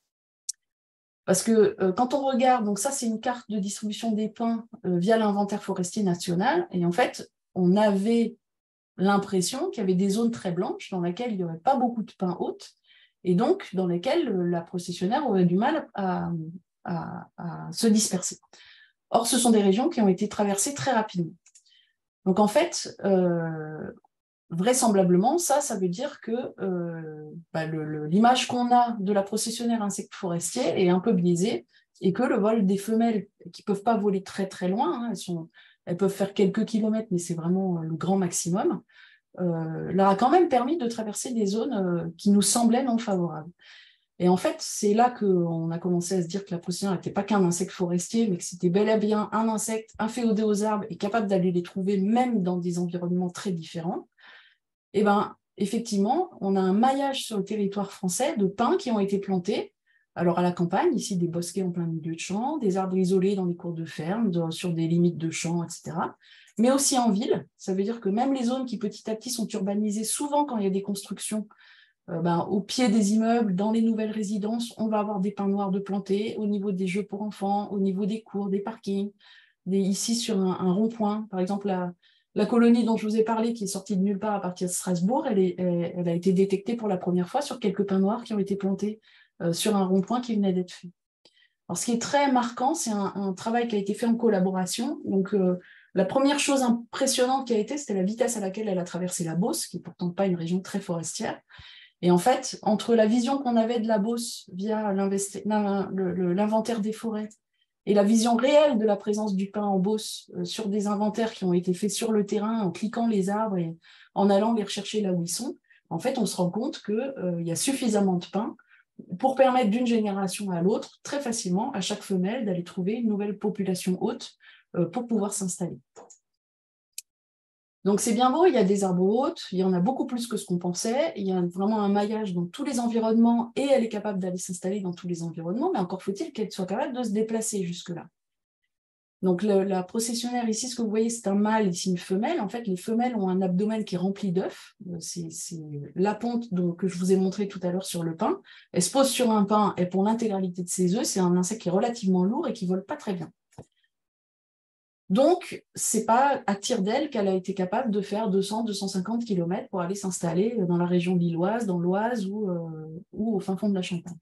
Speaker 2: Parce que euh, quand on regarde, donc ça c'est une carte de distribution des pains euh, via l'inventaire forestier national, et en fait, on avait l'impression qu'il y avait des zones très blanches dans lesquelles il n'y aurait pas beaucoup de pain hôte, et donc dans lesquelles euh, la processionnaire aurait du mal à, à, à se disperser. Or, ce sont des régions qui ont été traversées très rapidement. Donc en fait, euh, vraisemblablement, ça, ça veut dire que euh, bah, l'image qu'on a de la processionnaire insecte forestier est un peu biaisée et que le vol des femelles, qui ne peuvent pas voler très très loin, hein, elles, sont, elles peuvent faire quelques kilomètres, mais c'est vraiment le grand maximum, euh, leur a quand même permis de traverser des zones euh, qui nous semblaient non favorables. Et en fait, c'est là qu'on a commencé à se dire que la processionnaire n'était pas qu'un insecte forestier, mais que c'était bel et bien un insecte inféodé aux arbres et capable d'aller les trouver même dans des environnements très différents. Et bien, effectivement, on a un maillage sur le territoire français de pins qui ont été plantés, alors à la campagne, ici des bosquets en plein milieu de champs, des arbres isolés dans les cours de ferme, dans, sur des limites de champs, et cetera. Mais aussi en ville, ça veut dire que même les zones qui petit à petit sont urbanisées, souvent quand il y a des constructions, euh, ben, au pied des immeubles, dans les nouvelles résidences, on va avoir des pins noirs de plantés au niveau des jeux pour enfants, au niveau des cours, des parkings, des, ici sur un, un rond-point. Par exemple, la, la colonie dont je vous ai parlé, qui est sortie de nulle part à partir de Strasbourg, elle, est, elle, elle a été détectée pour la première fois sur quelques pins noirs qui ont été plantés euh, sur un rond-point qui venait d'être fait. Alors, ce qui est très marquant, c'est un, un travail qui a été fait en collaboration. Donc, euh, la première chose impressionnante qui a été, c'était la vitesse à laquelle elle a traversé la Beauce, qui n'est pourtant pas une région très forestière. Et en fait, entre la vision qu'on avait de la Beauce via l'inventaire des forêts et la vision réelle de la présence du pin en Beauce euh, sur des inventaires qui ont été faits sur le terrain en cliquant les arbres et en allant les rechercher là où ils sont, en fait, on se rend compte qu'il euh, y a suffisamment de pins pour permettre d'une génération à l'autre, très facilement, à chaque femelle, d'aller trouver une nouvelle population hôte euh, pour pouvoir s'installer. Donc c'est bien beau, il y a des arbres hôtes, il y en a beaucoup plus que ce qu'on pensait, il y a vraiment un maillage dans tous les environnements et elle est capable d'aller s'installer dans tous les environnements, mais encore faut-il qu'elle soit capable de se déplacer jusque-là. Donc le, la processionnaire ici, ce que vous voyez, c'est un mâle, ici une femelle. En fait, les femelles ont un abdomen qui est rempli d'œufs. C'est la ponte donc, que je vous ai montré tout à l'heure sur le pin. Elle se pose sur un pin et pour l'intégralité de ses œufs, c'est un insecte qui est relativement lourd et qui ne vole pas très bien. Donc, ce n'est pas à tire d'aile qu'elle a été capable de faire deux cents à deux cent cinquante kilomètres pour aller s'installer dans la région lilloise, dans l'Oise ou, euh, ou au fin fond de la Champagne.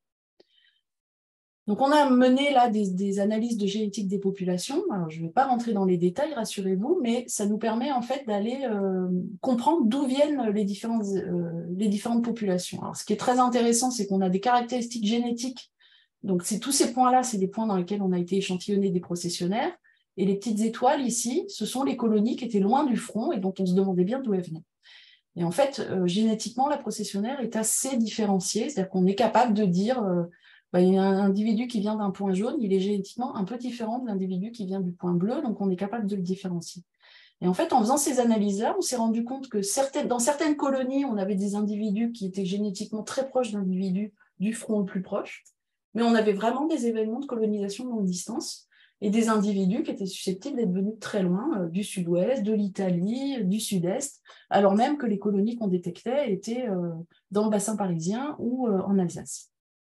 Speaker 2: Donc, on a mené là des, des analyses de génétique des populations. Alors, je ne vais pas rentrer dans les détails, rassurez-vous, mais ça nous permet en fait d'aller euh, comprendre d'où viennent les différentes, euh, les différentes populations. Alors, ce qui est très intéressant, c'est qu'on a des caractéristiques génétiques. Donc, tous ces points-là, c'est des points dans lesquels on a été échantillonné des processionnaires. Et les petites étoiles ici, ce sont les colonies qui étaient loin du front et dont on se demandait bien d'où elles venaient. Et en fait, euh, génétiquement, la processionnaire est assez différenciée, c'est-à-dire qu'on est capable de dire euh, bah, il y a un individu qui vient d'un point jaune, il est génétiquement un peu différent de l'individu qui vient du point bleu, donc on est capable de le différencier. Et en fait, en faisant ces analyses-là, on s'est rendu compte que certaines, dans certaines colonies, on avait des individus qui étaient génétiquement très proches d'individus du front le plus proche, mais on avait vraiment des événements de colonisation de longue distance et des individus qui étaient susceptibles d'être venus très loin, euh, du sud-ouest, de l'Italie, du sud-est, alors même que les colonies qu'on détectait étaient euh, dans le bassin parisien ou euh, en Alsace.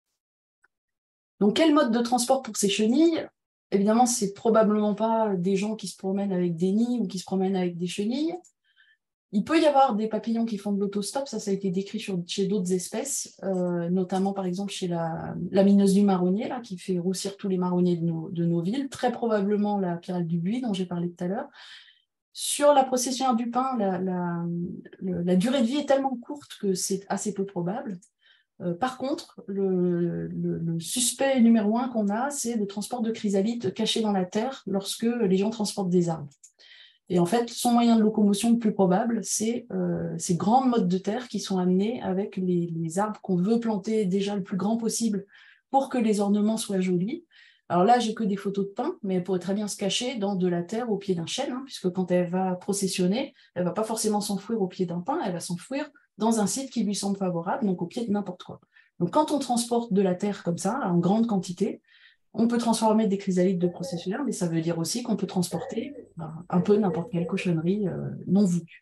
Speaker 2: Donc, quel mode de transport pour ces chenilles? Évidemment, ce n'est probablement pas des gens qui se promènent avec des nids ou qui se promènent avec des chenilles. Il peut y avoir des papillons qui font de l'autostop, ça, ça a été décrit sur, chez d'autres espèces, euh, notamment par exemple chez la, la mineuse du marronnier, là, qui fait roussir tous les marronniers de nos, de nos villes, très probablement la pyrale du buis dont j'ai parlé tout à l'heure. Sur la processionnaire du pin, la, la, la, la durée de vie est tellement courte que c'est assez peu probable. Euh, par contre, le, le, le suspect numéro un qu'on a, c'est le transport de chrysalides cachés dans la terre lorsque les gens transportent des arbres. Et en fait, son moyen de locomotion le plus probable, c'est euh, ces grandes mottes de terre qui sont amenées avec les, les arbres qu'on veut planter déjà le plus grand possible pour que les ornements soient jolis. Alors là, j'ai que des photos de pin, mais elle pourrait très bien se cacher dans de la terre au pied d'un chêne, hein, puisque quand elle va processionner, elle ne va pas forcément s'enfouir au pied d'un pin, elle va s'enfouir dans un site qui lui semble favorable, donc au pied de n'importe quoi. Donc quand on transporte de la terre comme ça, en grande quantité, on peut transformer des chrysalides de processionnaire, mais ça veut dire aussi qu'on peut transporter un peu n'importe quelle cochonnerie euh, non voulue.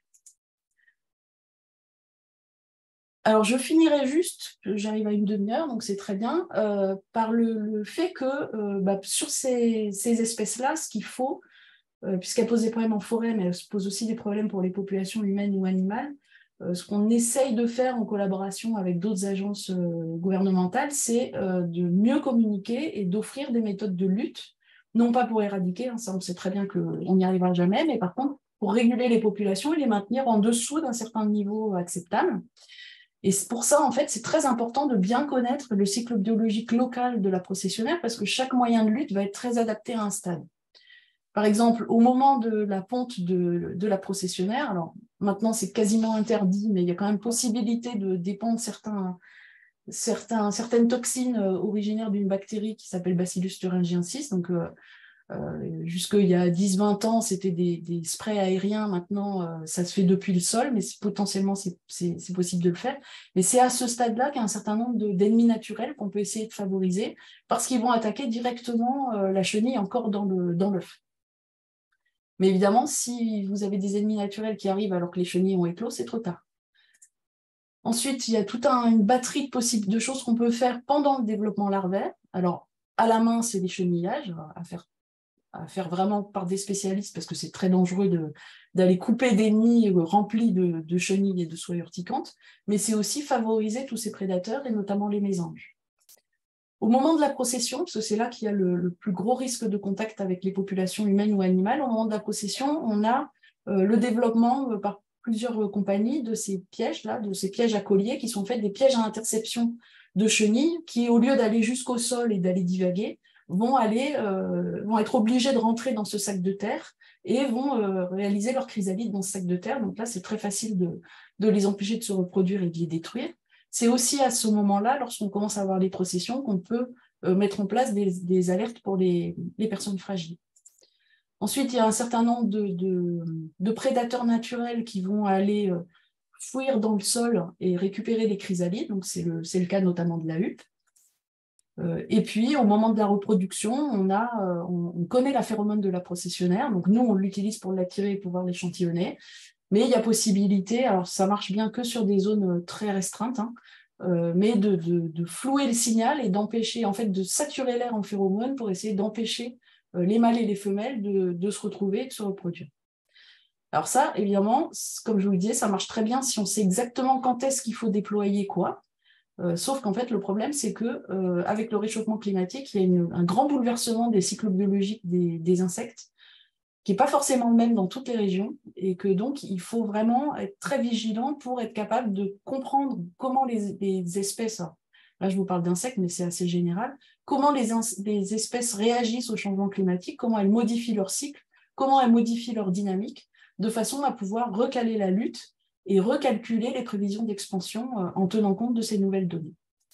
Speaker 2: Alors, je finirai juste, j'arrive à une demi-heure, donc c'est très bien, euh, par le, le fait que euh, bah, sur ces, ces espèces-là, ce qu'il faut, euh, puisqu'elles posent des problèmes en forêt, mais elles posent aussi des problèmes pour les populations humaines ou animales, euh, ce qu'on essaye de faire en collaboration avec d'autres agences euh, gouvernementales, c'est euh, de mieux communiquer et d'offrir des méthodes de lutte, non pas pour éradiquer, hein, ça on sait très bien qu'on n'y arrivera jamais, mais par contre pour réguler les populations et les maintenir en dessous d'un certain niveau acceptable. Et pour ça, en fait, c'est très important de bien connaître le cycle biologique local de la processionnaire parce que chaque moyen de lutte va être très adapté à un stade. Par exemple, au moment de la ponte de, de la processionnaire, alors maintenant c'est quasiment interdit, mais il y a quand même possibilité de dépendre certains, certains, certaines toxines originaires d'une bactérie qui s'appelle Bacillus thuringiensis. Donc, euh, euh, jusqu'il y a dix vingt ans, c'était des, des sprays aériens. Maintenant, euh, ça se fait depuis le sol, mais potentiellement, c'est possible de le faire. Mais c'est à ce stade-là qu'il y a un certain nombre d'ennemis naturels qu'on peut essayer de favoriser parce qu'ils vont attaquer directement euh, la chenille encore dans le, dans l'œuf. Mais évidemment, si vous avez des ennemis naturels qui arrivent alors que les chenilles ont éclos, c'est trop tard. Ensuite, il y a toute un, une batterie de, possibles, de choses qu'on peut faire pendant le développement larvaire. Alors, à la main, c'est des chenillages à faire, à faire vraiment par des spécialistes parce que c'est très dangereux de, d'aller couper des nids remplis de, de chenilles et de soies urticantes, mais c'est aussi favoriser tous ces prédateurs et notamment les mésanges. Au moment de la procession, parce que c'est là qu'il y a le, le plus gros risque de contact avec les populations humaines ou animales, au moment de la procession, on a euh, le développement euh, par plusieurs compagnies de ces pièges-là, de ces pièges à collier qui sont faits des pièges à interception de chenilles qui, au lieu d'aller jusqu'au sol et d'aller divaguer, vont, aller, euh, vont être obligés de rentrer dans ce sac de terre et vont euh, réaliser leur chrysalide dans ce sac de terre. Donc là, c'est très facile de, de les empêcher de se reproduire et de les détruire. C'est aussi à ce moment-là, lorsqu'on commence à avoir les processions, qu'on peut euh, mettre en place des, des alertes pour les, les personnes fragiles. Ensuite, il y a un certain nombre de, de, de prédateurs naturels qui vont aller euh, fouir dans le sol et récupérer les chrysalides. Donc, c'est le, c'est le cas notamment de la huppe. Euh, et puis, au moment de la reproduction, on, a, euh, on, on connaît la phéromone de la processionnaire. Donc, nous, on l'utilise pour l'attirer et pouvoir l'échantillonner. Mais il y a possibilité, alors ça marche bien que sur des zones très restreintes, hein, euh, mais de, de, de flouer le signal et d'empêcher, en fait, de saturer l'air en phéromones pour essayer d'empêcher euh, les mâles et les femelles de, de se retrouver et de se reproduire. Alors ça, évidemment, comme je vous le disais, ça marche très bien si on sait exactement quand est-ce qu'il faut déployer quoi. Euh, sauf qu'en fait, le problème, c'est que euh, avec le réchauffement climatique, il y a une, un grand bouleversement des cycles biologiques des, des insectes, qui n'est pas forcément le même dans toutes les régions, et que donc il faut vraiment être très vigilant pour être capable de comprendre comment les, les espèces, là je vous parle d'insectes, mais c'est assez général, comment les, les espèces réagissent au changement climatique, comment elles modifient leur cycle, comment elles modifient leur dynamique, de façon à pouvoir recaler la lutte et recalculer les prévisions d'expansion en tenant compte de ces nouvelles données.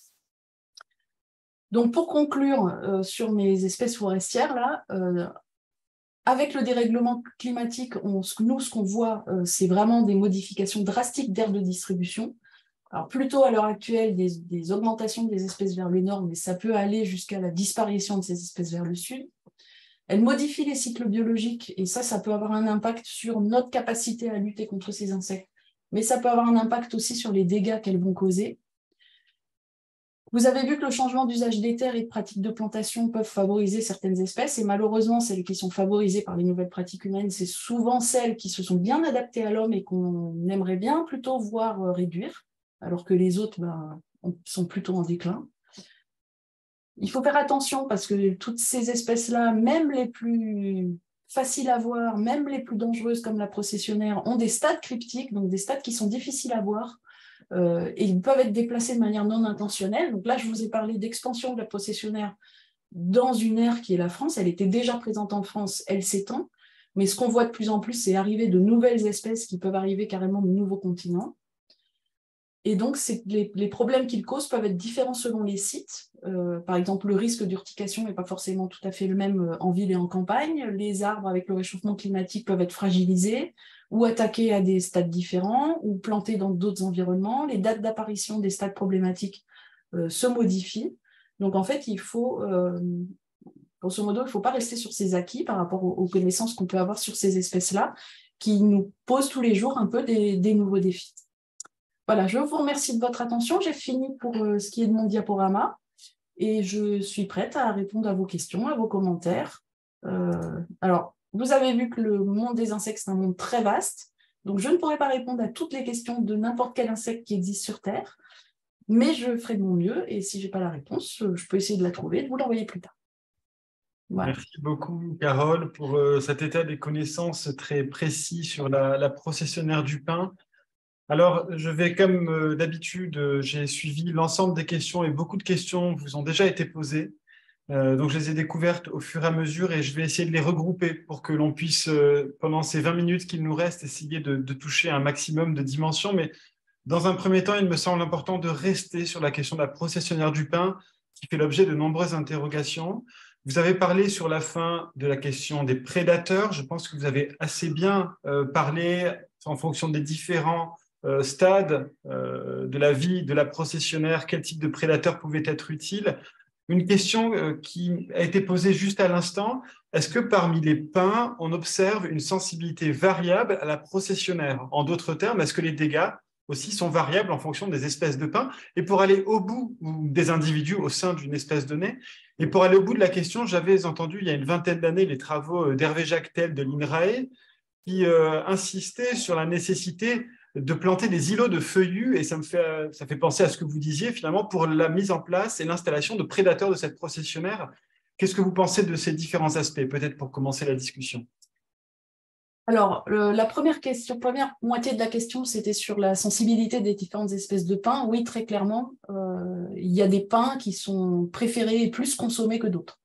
Speaker 2: Donc pour conclure euh, sur mes espèces forestières, là, euh, avec le dérèglement climatique, on, nous, ce qu'on voit, euh, c'est vraiment des modifications drastiques d'aires de distribution. Alors, plutôt à l'heure actuelle, des, des augmentations des espèces vers le nord, mais ça peut aller jusqu'à la disparition de ces espèces vers le sud. Elles modifient les cycles biologiques, et ça, ça peut avoir un impact sur notre capacité à lutter contre ces insectes, mais ça peut avoir un impact aussi sur les dégâts qu'elles vont causer. Vous avez vu que le changement d'usage des terres et de pratiques de plantation peuvent favoriser certaines espèces, et malheureusement, celles qui sont favorisées par les nouvelles pratiques humaines, c'est souvent celles qui se sont bien adaptées à l'homme et qu'on aimerait bien plutôt voir réduire, alors que les autres ben, sont plutôt en déclin. Il faut faire attention parce que toutes ces espèces-là, même les plus faciles à voir, même les plus dangereuses comme la processionnaire, ont des stades cryptiques, donc des stades qui sont difficiles à voir. Euh, et ils peuvent être déplacés de manière non intentionnelle. Donc là, je vous ai parlé d'expansion de la processionnaire dans une aire qui est la France. Elle était déjà présente en France, elle s'étend. Mais ce qu'on voit de plus en plus, c'est arriver de nouvelles espèces qui peuvent arriver carrément de nouveaux continents. Et donc, les, les problèmes qu'ils causent peuvent être différents selon les sites. Euh, par exemple, le risque d'urtication n'est pas forcément tout à fait le même en ville et en campagne. Les arbres, avec le réchauffement climatique, peuvent être fragilisés ou attaqués à des stades différents ou plantés dans d'autres environnements. Les dates d'apparition des stades problématiques euh, se modifient. Donc, en fait, il faut, euh, grosso modo, il ne faut pas rester sur ces acquis par rapport aux, aux connaissances qu'on peut avoir sur ces espèces-là qui nous posent tous les jours un peu des, des nouveaux défis. Voilà, je vous remercie de votre attention. J'ai fini pour euh, ce qui est de mon diaporama et je suis prête à répondre à vos questions, à vos commentaires. Euh, alors, vous avez vu que le monde des insectes, c'est un monde très vaste, donc je ne pourrai pas répondre à toutes les questions de n'importe quel insecte qui existe sur Terre, mais je ferai de mon mieux et si je n'ai pas la réponse, je peux essayer de la trouver et de vous l'envoyer plus tard.
Speaker 1: Voilà. Merci beaucoup, Carole, pour euh, cet état des connaissances très précis sur la, la processionnaire du pin. Alors, je vais comme euh, d'habitude, euh, j'ai suivi l'ensemble des questions et beaucoup de questions vous ont déjà été posées. Euh, donc, je les ai découvertes au fur et à mesure et je vais essayer de les regrouper pour que l'on puisse, euh, pendant ces vingt minutes qu'il nous reste, essayer de, de toucher un maximum de dimensions. Mais dans un premier temps, il me semble important de rester sur la question de la processionnaire du pin qui fait l'objet de nombreuses interrogations. Vous avez parlé sur la fin de la question des prédateurs. Je pense que vous avez assez bien euh, parlé en fonction des différents Euh, stade euh, de la vie de la processionnaire, quel type de prédateur pouvait être utile. Une question euh, qui a été posée juste à l'instant, est-ce que parmi les pins, on observe une sensibilité variable à la processionnaire? En d'autres termes, est-ce que les dégâts aussi sont variables en fonction des espèces de pins. Et pour aller au bout, ou des individus au sein d'une espèce donnée, et pour aller au bout de la question, j'avais entendu il y a une vingtaine d'années les travaux d'Hervé Jactel de l'INRAE qui euh, insistaient sur la nécessité de planter des îlots de feuillus, et ça me fait, ça fait penser à ce que vous disiez finalement, pour la mise en place et l'installation de prédateurs de cette processionnaire. Qu'est-ce que vous pensez de ces différents aspects, peut-être pour commencer la discussion?
Speaker 2: Alors, le, la première question, première moitié de la question, c'était sur la sensibilité des différentes espèces de pins. Oui, très clairement, euh, il y a des pins qui sont préférés et plus consommés que d'autres.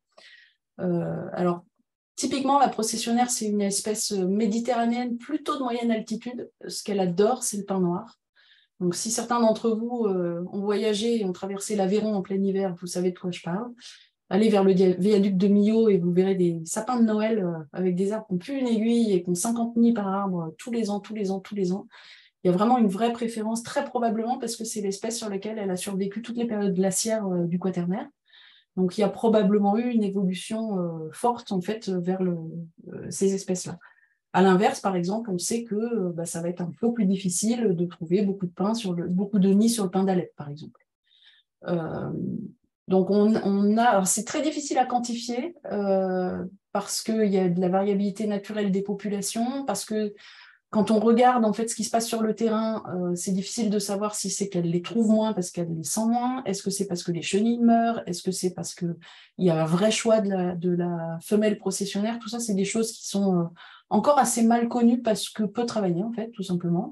Speaker 2: Euh, alors, typiquement, la processionnaire, c'est une espèce méditerranéenne plutôt de moyenne altitude. Ce qu'elle adore, c'est le pin noir. Donc, si certains d'entre vous euh, ont voyagé et ont traversé l'Aveyron en plein hiver, vous savez de quoi je parle. Allez vers le viaduc de Millau et vous verrez des sapins de Noël euh, avec des arbres qui n'ont plus une aiguille et qui ont cinquante nids par arbre euh, tous les ans, tous les ans, tous les ans. Il y a vraiment une vraie préférence, très probablement parce que c'est l'espèce sur laquelle elle a survécu toutes les périodes glaciaires euh, du Quaternaire. Donc, il y a probablement eu une évolution euh, forte en fait vers le, euh, ces espèces-là. À l'inverse, par exemple, on sait que euh, bah, ça va être un peu plus difficile de trouver beaucoup de pins sur le, beaucoup de nids sur le pin d'Alep, par exemple. Euh, donc, on, on a, c'est très difficile à quantifier euh, parce qu'il y a de la variabilité naturelle des populations, parce que quand on regarde en fait ce qui se passe sur le terrain, euh, c'est difficile de savoir si c'est qu'elle les trouve moins parce qu'elle les sent moins. Est-ce que c'est parce que les chenilles meurent? Est-ce que c'est parce qu'il y a un vrai choix de la, de la femelle processionnaire? Tout ça, c'est des choses qui sont euh, encore assez mal connues parce que peu travaillées, en fait, tout simplement.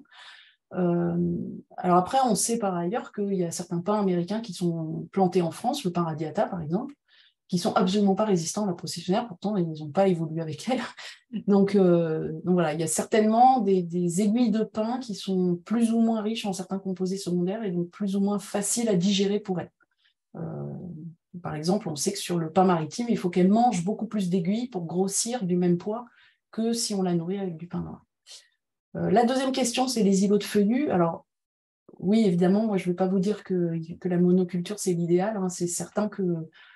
Speaker 2: Euh, alors après, on sait par ailleurs qu'il y a certains pins américains qui sont plantés en France, le pin radiata, par exemple, qui sont absolument pas résistants à la processionnaire, pourtant ils n'ont pas évolué avec elle. Donc, euh, donc voilà, il y a certainement des, des aiguilles de pin qui sont plus ou moins riches en certains composés secondaires et donc plus ou moins faciles à digérer pour elle. Euh, par exemple, on sait que sur le pin maritime, il faut qu'elle mange beaucoup plus d'aiguilles pour grossir du même poids que si on la nourrit avec du pain noir. Euh, la deuxième question, c'est les îlots de feuillus. Alors, oui, évidemment, moi je ne vais pas vous dire que, que la monoculture, c'est l'idéal. Hein. C'est certain que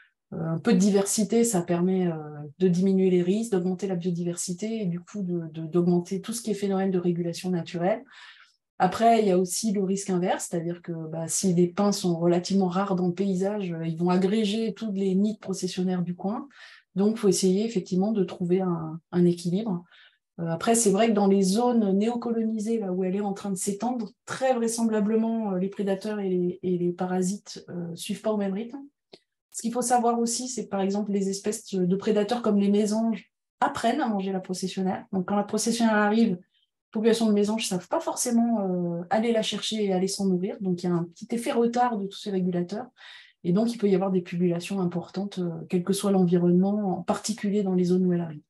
Speaker 2: un peu de diversité, ça permet euh, de diminuer les risques, d'augmenter la biodiversité et du coup d'augmenter de, de, tout ce qui est phénomène de régulation naturelle. Après, il y a aussi le risque inverse, c'est-à-dire que bah, si les pins sont relativement rares dans le paysage, ils vont agréger tous les nids de processionnaires du coin. Donc, il faut essayer effectivement de trouver un, un équilibre. Euh, après, c'est vrai que dans les zones néocolonisées, là où elle est en train de s'étendre, très vraisemblablement, les prédateurs et les, et les parasites ne euh, suivent pas au même rythme. Ce qu'il faut savoir aussi, c'est que par exemple, les espèces de prédateurs comme les mésanges apprennent à manger la processionnaire. Donc, quand la processionnaire arrive, les populations de mésanges ne savent pas forcément euh, aller la chercher et aller s'en nourrir. Donc, il y a un petit effet retard de tous ces régulateurs. Et donc, il peut y avoir des populations importantes, euh, quel que soit l'environnement, en particulier dans les zones où elle arrive.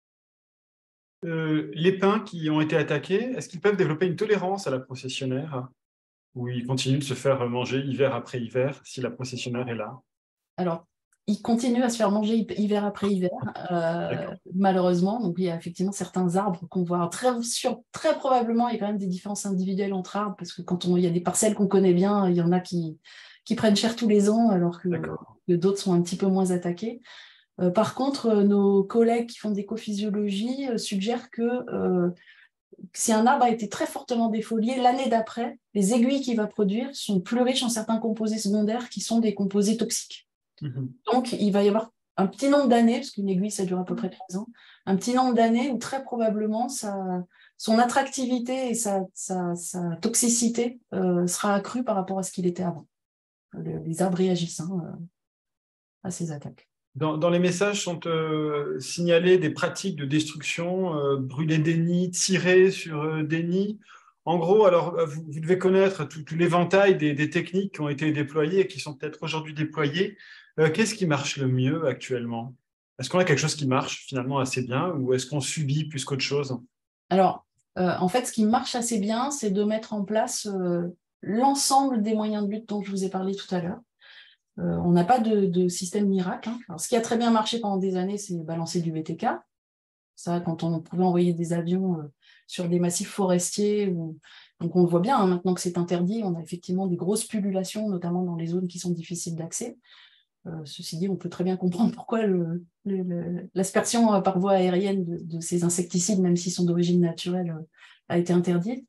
Speaker 1: Euh, les pins qui ont été attaqués, est-ce qu'ils peuvent développer une tolérance à la processionnaire ou ils continuent de se faire manger hiver après hiver si la processionnaire est là?
Speaker 2: Alors, ils continuent à se faire manger hiver après hiver, euh, malheureusement. Donc, il y a effectivement certains arbres qu'on voit. Très, sur, très probablement, il y a quand même des différences individuelles entre arbres, parce que quand on, il y a des parcelles qu'on connaît bien, il y en a qui, qui prennent cher tous les ans, alors que, que d'autres sont un petit peu moins attaqués. Euh, par contre, nos collègues qui font de l'écophysiologie euh, suggèrent que euh, si un arbre a été très fortement défolié, l'année d'après, les aiguilles qu'il va produire sont plus riches en certains composés secondaires qui sont des composés toxiques. Mmh. Donc, il va y avoir un petit nombre d'années, parce qu'une aiguille, ça dure à peu près trois ans, un petit nombre d'années où très probablement ça, son attractivité et sa, sa, sa toxicité euh, sera accrue par rapport à ce qu'il était avant. Le, les arbres réagissent hein, à ces attaques.
Speaker 1: Dans, dans les messages sont euh, signalées des pratiques de destruction, euh, brûler des nids, tirer sur euh, des nids. En gros, alors vous, vous devez connaître tout, tout l'éventail des, des techniques qui ont été déployées et qui sont peut-être aujourd'hui déployées. Euh, qu'est-ce qui marche le mieux actuellement? Est-ce qu'on a quelque chose qui marche finalement assez bien ou est-ce qu'on subit plus qu'autre chose?
Speaker 2: Alors, euh, en fait, ce qui marche assez bien, c'est de mettre en place euh, l'ensemble des moyens de lutte dont je vous ai parlé tout à l'heure. Euh, on n'a pas de, de système miracle. Hein. Alors, ce qui a très bien marché pendant des années, c'est balancer du B T K. Ça, quand on pouvait envoyer des avions euh, sur des massifs forestiers. Ou... Donc, on le voit bien, hein, maintenant que c'est interdit, on a effectivement des grosses pullulations, notamment dans les zones qui sont difficiles d'accès. Euh, ceci dit, on peut très bien comprendre pourquoi le, le, le, l'aspersion par voie aérienne de, de ces insecticides, même s'ils sont d'origine naturelle, euh, a été interdite.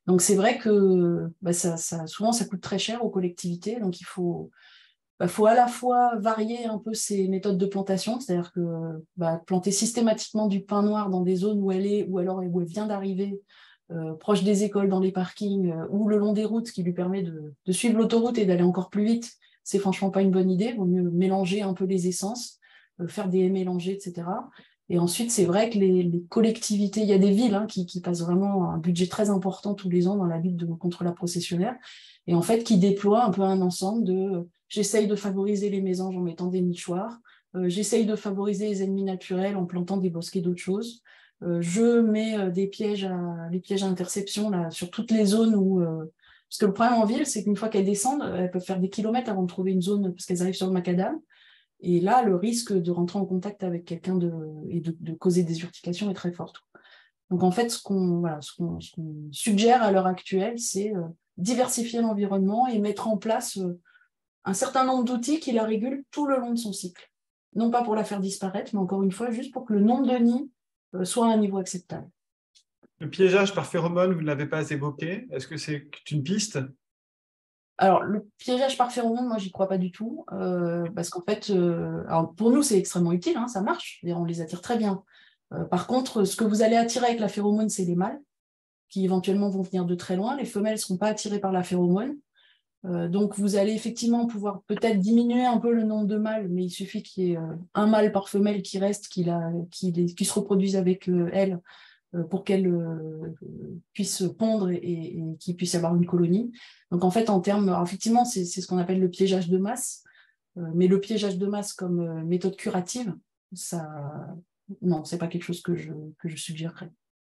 Speaker 2: Donc, c'est vrai que bah, ça, ça, souvent, ça coûte très cher aux collectivités. Donc, il faut, bah, faut à la fois varier un peu ces méthodes de plantation, c'est-à-dire que bah, planter systématiquement du pin noir dans des zones où elle est, ou alors où elle vient d'arriver, euh, proche des écoles, dans les parkings, euh, ou le long des routes, qui lui permet de, de suivre l'autoroute et d'aller encore plus vite, c'est franchement pas une bonne idée. Il vaut mieux mélanger un peu les essences, euh, faire des haies mélangées, et cetera. Et ensuite, c'est vrai que les, les collectivités, il y a des villes hein, qui, qui passent vraiment un budget très important tous les ans dans la lutte de, contre la processionnaire, et en fait qui déploient un peu un ensemble de euh, j'essaye de favoriser les mésanges en mettant des nichoirs, euh, j'essaye de favoriser les ennemis naturels en plantant des bosquets d'autres choses, euh, je mets euh, des pièges à, les pièges à interception là, sur toutes les zones où... Euh, parce que le problème en ville, c'est qu'une fois qu'elles descendent, elles peuvent faire des kilomètres avant de trouver une zone parce qu'elles arrivent sur le macadam. Et là, le risque de rentrer en contact avec quelqu'un de, et de, de causer des urtications est très fort. Donc, en fait, ce qu'on voilà, ce qu'on, ce qu'on suggère à l'heure actuelle, c'est euh, diversifier l'environnement et mettre en place euh, un certain nombre d'outils qui la régulent tout le long de son cycle. Non pas pour la faire disparaître, mais encore une fois, juste pour que le nombre de nids euh, soit à un niveau acceptable.
Speaker 1: Le piégeage par phéromone, vous ne l'avez pas évoqué. Est-ce que c'est une piste?
Speaker 2: Alors, le piégeage par phéromone, moi, j'y crois pas du tout, euh, parce qu'en fait, euh, alors pour nous, c'est extrêmement utile, hein, ça marche, on les attire très bien. Euh, par contre, ce que vous allez attirer avec la phéromone, c'est les mâles, qui éventuellement vont venir de très loin. Les femelles ne seront pas attirées par la phéromone. Euh, donc, vous allez effectivement pouvoir peut-être diminuer un peu le nombre de mâles, mais il suffit qu'il y ait euh, un mâle par femelle qui reste, qui, la, qui, les, qui se reproduise avec euh, elle, pour qu'elle euh, puisse pondre et, et, et qu'il puisse y avoir une colonie. Donc en fait, en termes, effectivement, c'est ce qu'on appelle le piégeage de masse, euh, mais le piégeage de masse comme euh, méthode curative, ça, non, c'est pas quelque chose que je, que je suggérerais.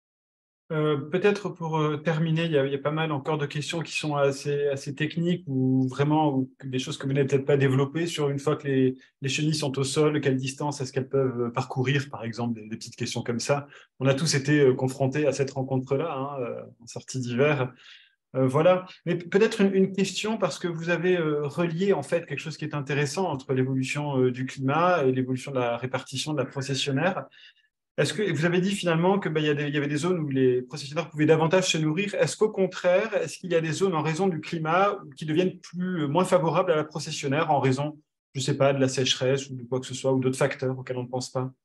Speaker 1: Euh, peut-être pour euh, terminer, il y, a, il y a pas mal encore de questions qui sont assez, assez techniques ou vraiment ou des choses que vous n'avez peut-être pas développées sur une fois que les, les chenilles sont au sol, quelle distance est-ce qu'elles peuvent parcourir, par exemple, des, des petites questions comme ça. On a tous été euh, confrontés à cette rencontre-là, hein, euh, en sortie d'hiver. Euh, voilà. Mais peut-être une, une question parce que vous avez euh, relié en fait quelque chose qui est intéressant entre l'évolution euh, du climat et l'évolution de la répartition de la processionnaire. Est-ce que vous avez dit finalement que bah, il y a des- il y avait des zones où les processionnaires pouvaient davantage se nourrir? Est-ce qu'au contraire, est-ce qu'il y a des zones en raison du climat qui deviennent plus, moins favorables à la processionnaire en raison, je ne sais pas, de la sécheresse ou de quoi que ce soit, ou d'autres facteurs auxquels on ne pense pas?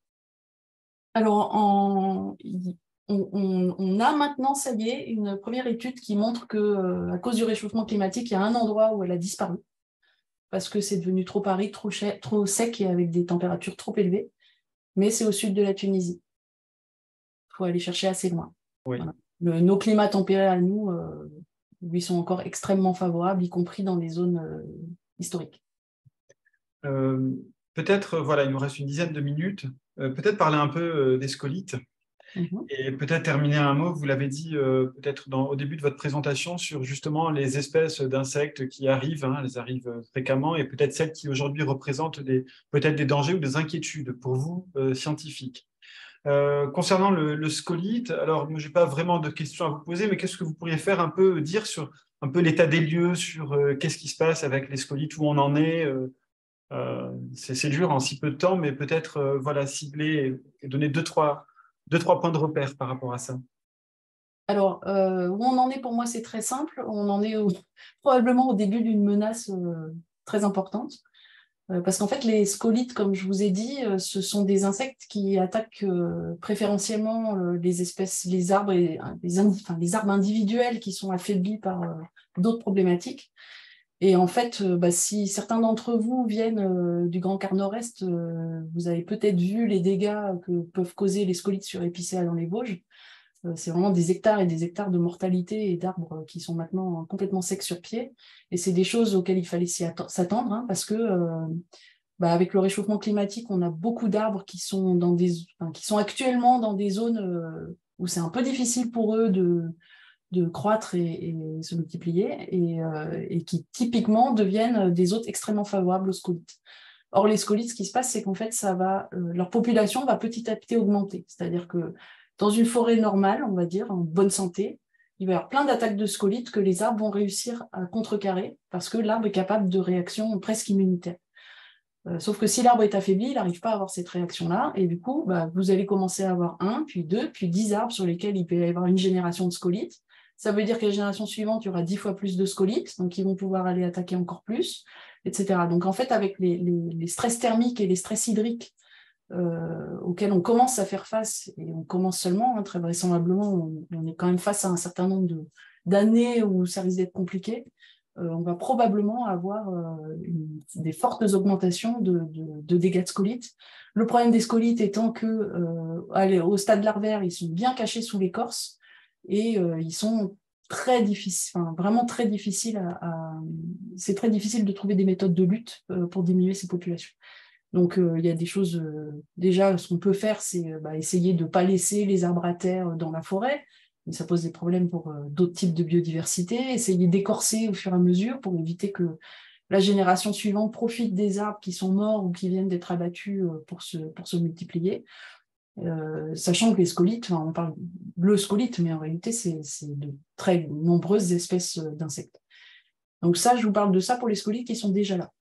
Speaker 2: Alors, en, on, on, on, a maintenant, ça y est, une première étude qui montre que, euh, à cause du réchauffement climatique, il y a un endroit où elle a disparu parce que c'est devenu trop aride, trop, trop sec et avec des températures trop élevées. Mais c'est au sud de la Tunisie. Il faut aller chercher assez loin.
Speaker 1: Oui.
Speaker 2: Voilà. Le, nos climats tempérés à nous euh, lui sont encore extrêmement favorables, y compris dans des zones euh, historiques.
Speaker 1: Euh, peut-être, voilà, il nous reste une dizaine de minutes. Euh, peut-être parler un peu euh, des scolites.
Speaker 2: Mm-hmm.
Speaker 1: Et peut-être terminer un mot, vous l'avez dit euh, peut-être dans- au début de votre présentation sur justement les espèces d'insectes qui arrivent, hein, elles arrivent euh, fréquemment, et peut-être celles qui aujourd'hui représentent des, peut-être des dangers ou des inquiétudes pour vous, euh, scientifiques. Euh, concernant le, le scolite, alors je n'ai pas vraiment de questions à vous poser, mais qu'est-ce que vous pourriez faire un peu dire sur un peu l'état des lieux, sur euh, qu'est-ce qui se passe avec les scolites, où on en est euh, euh, c'est, c'est dur en si peu de temps, mais peut-être euh, voilà, cibler et, et donner deux, trois, deux, trois points de repère par rapport à ça.
Speaker 2: Alors, euh, où on en est pour moi, c'est très simple. On en est au, probablement au début d'une menace euh, très importante. Euh, parce qu'en fait, les scolites, comme je vous ai dit, euh, ce sont des insectes qui attaquent euh, préférentiellement euh, les espèces, les arbres, et, euh, les, enfin, les arbres individuels qui sont affaiblis par euh, d'autres problématiques. Et en fait, euh, bah, si certains d'entre vous viennent euh, du Grand Quart Nord-Est, euh, vous avez peut-être vu les dégâts que peuvent causer les scolites sur épicéa dans les Vosges. Euh, c'est vraiment des hectares et des hectares de mortalité et d'arbres qui sont maintenant complètement secs sur pied. Et c'est des choses auxquelles il fallait s'y s'attendre, hein, parce que euh, bah, avec le réchauffement climatique, on a beaucoup d'arbres qui sont dans des, enfin, qui sont actuellement dans des zones euh, où c'est un peu difficile pour eux de, de croître et, et se multiplier, et, euh, et qui typiquement deviennent des hôtes extrêmement favorables aux scolites. Or, les scolites, ce qui se passe, c'est qu'en fait, ça va, euh, leur population va petit à petit augmenter. C'est-à-dire que dans une forêt normale, on va dire, en bonne santé, il va y avoir plein d'attaques de scolites que les arbres vont réussir à contrecarrer parce que l'arbre est capable de réactions presque immunitaires. Euh, sauf que si l'arbre est affaibli, il n'arrive pas à avoir cette réaction-là, et du coup, bah, vous allez commencer à avoir un, puis deux, puis dix arbres sur lesquels il peut y avoir une génération de scolites, Ça veut dire que la génération suivante, il y aura dix fois plus de scolites, donc ils vont pouvoir aller attaquer encore plus, et cetera. Donc en fait, avec les, les, les stress thermiques et les stress hydriques euh, auxquels on commence à faire face, et on commence seulement, hein, très vraisemblablement, on, on est quand même face à un certain nombre de, d'années où ça risque d'être compliqué, euh, on va probablement avoir euh, une, des fortes augmentations de, de, de dégâts de scolites. Le problème des scolites étant que, euh, allez, au stade larvaire, ils sont bien cachés sous l'écorce et euh, ils sont très difficiles, enfin, vraiment très difficiles à, à... C'est très difficile de trouver des méthodes de lutte euh, pour diminuer ces populations. Donc, euh, il y a des choses, euh, déjà, ce qu'on peut faire, c'est euh, bah, essayer de ne pas laisser les arbres à terre dans la forêt, mais ça pose des problèmes pour euh, d'autres types de biodiversité, essayer d'écorcer au fur et à mesure pour éviter que la génération suivante profite des arbres qui sont morts ou qui viennent d'être abattus euh, pour, se, pour se multiplier. Euh, sachant que les scolites, on parle le scolite, mais en réalité, c'est de très nombreuses espèces d'insectes. Donc ça, je vous parle de ça pour les scolites qui sont déjà là.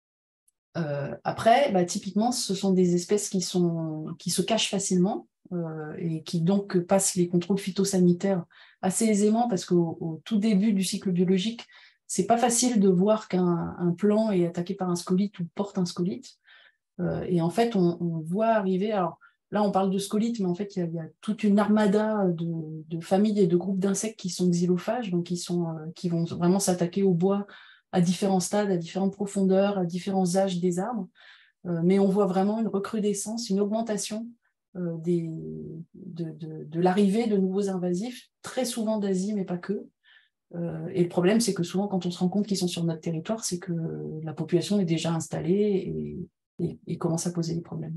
Speaker 2: Euh, après, bah, typiquement, ce sont des espèces qui, sont, qui se cachent facilement euh, et qui donc passent les contrôles phytosanitaires assez aisément parce qu'au au tout début du cycle biologique, c'est pas facile de voir qu'un un plant est attaqué par un scolite ou porte un scolite. Euh, et en fait, on, on voit arriver... Alors, là, on parle de scolites, mais en fait, il y a, il y a toute une armada de, de familles et de groupes d'insectes qui sont xylophages, donc qui, sont, euh, qui vont vraiment s'attaquer au bois à différents stades, à différentes profondeurs, à différents âges des arbres. Euh, mais on voit vraiment une recrudescence, une augmentation euh, des, de, de, de l'arrivée de nouveaux invasifs, très souvent d'Asie, mais pas que. Euh, et le problème, c'est que souvent, quand on se rend compte qu'ils sont sur notre territoire, c'est que la population est déjà installée et, et, et commence à poser des problèmes.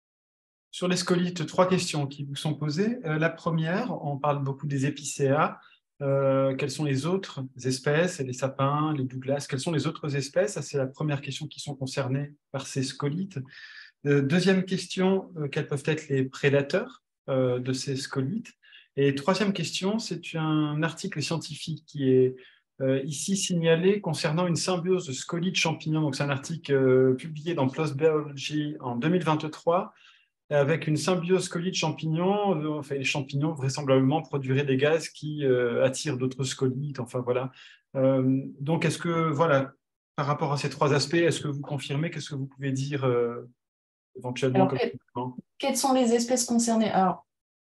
Speaker 1: Sur les scolites, trois questions qui vous sont posées. Euh, la première, on parle beaucoup des épicéas. Euh, quelles sont les autres espèces, les sapins, les douglas, quelles sont les autres espèces? C'est la première question qui sont concernées par ces scolites. Euh, deuxième question, euh, quels peuvent être les prédateurs euh, de ces scolites? Et troisième question, c'est un article scientifique qui est euh, ici signalé concernant une symbiose scolite-champignon. Donc, c'est un article euh, publié dans PLOS Biology en deux mille vingt-trois avec une symbiose scolite-champignon. Euh, enfin, les champignons, vraisemblablement, produiraient des gaz qui euh, attirent d'autres scolites. Enfin, voilà. Euh, donc, est-ce que, voilà, par rapport à ces trois aspects, est-ce que vous confirmez? Qu'est-ce que vous pouvez dire euh, éventuellement
Speaker 2: Alors,
Speaker 1: comme
Speaker 2: que,
Speaker 1: complément?
Speaker 2: quelles sont les espèces concernées? Alors,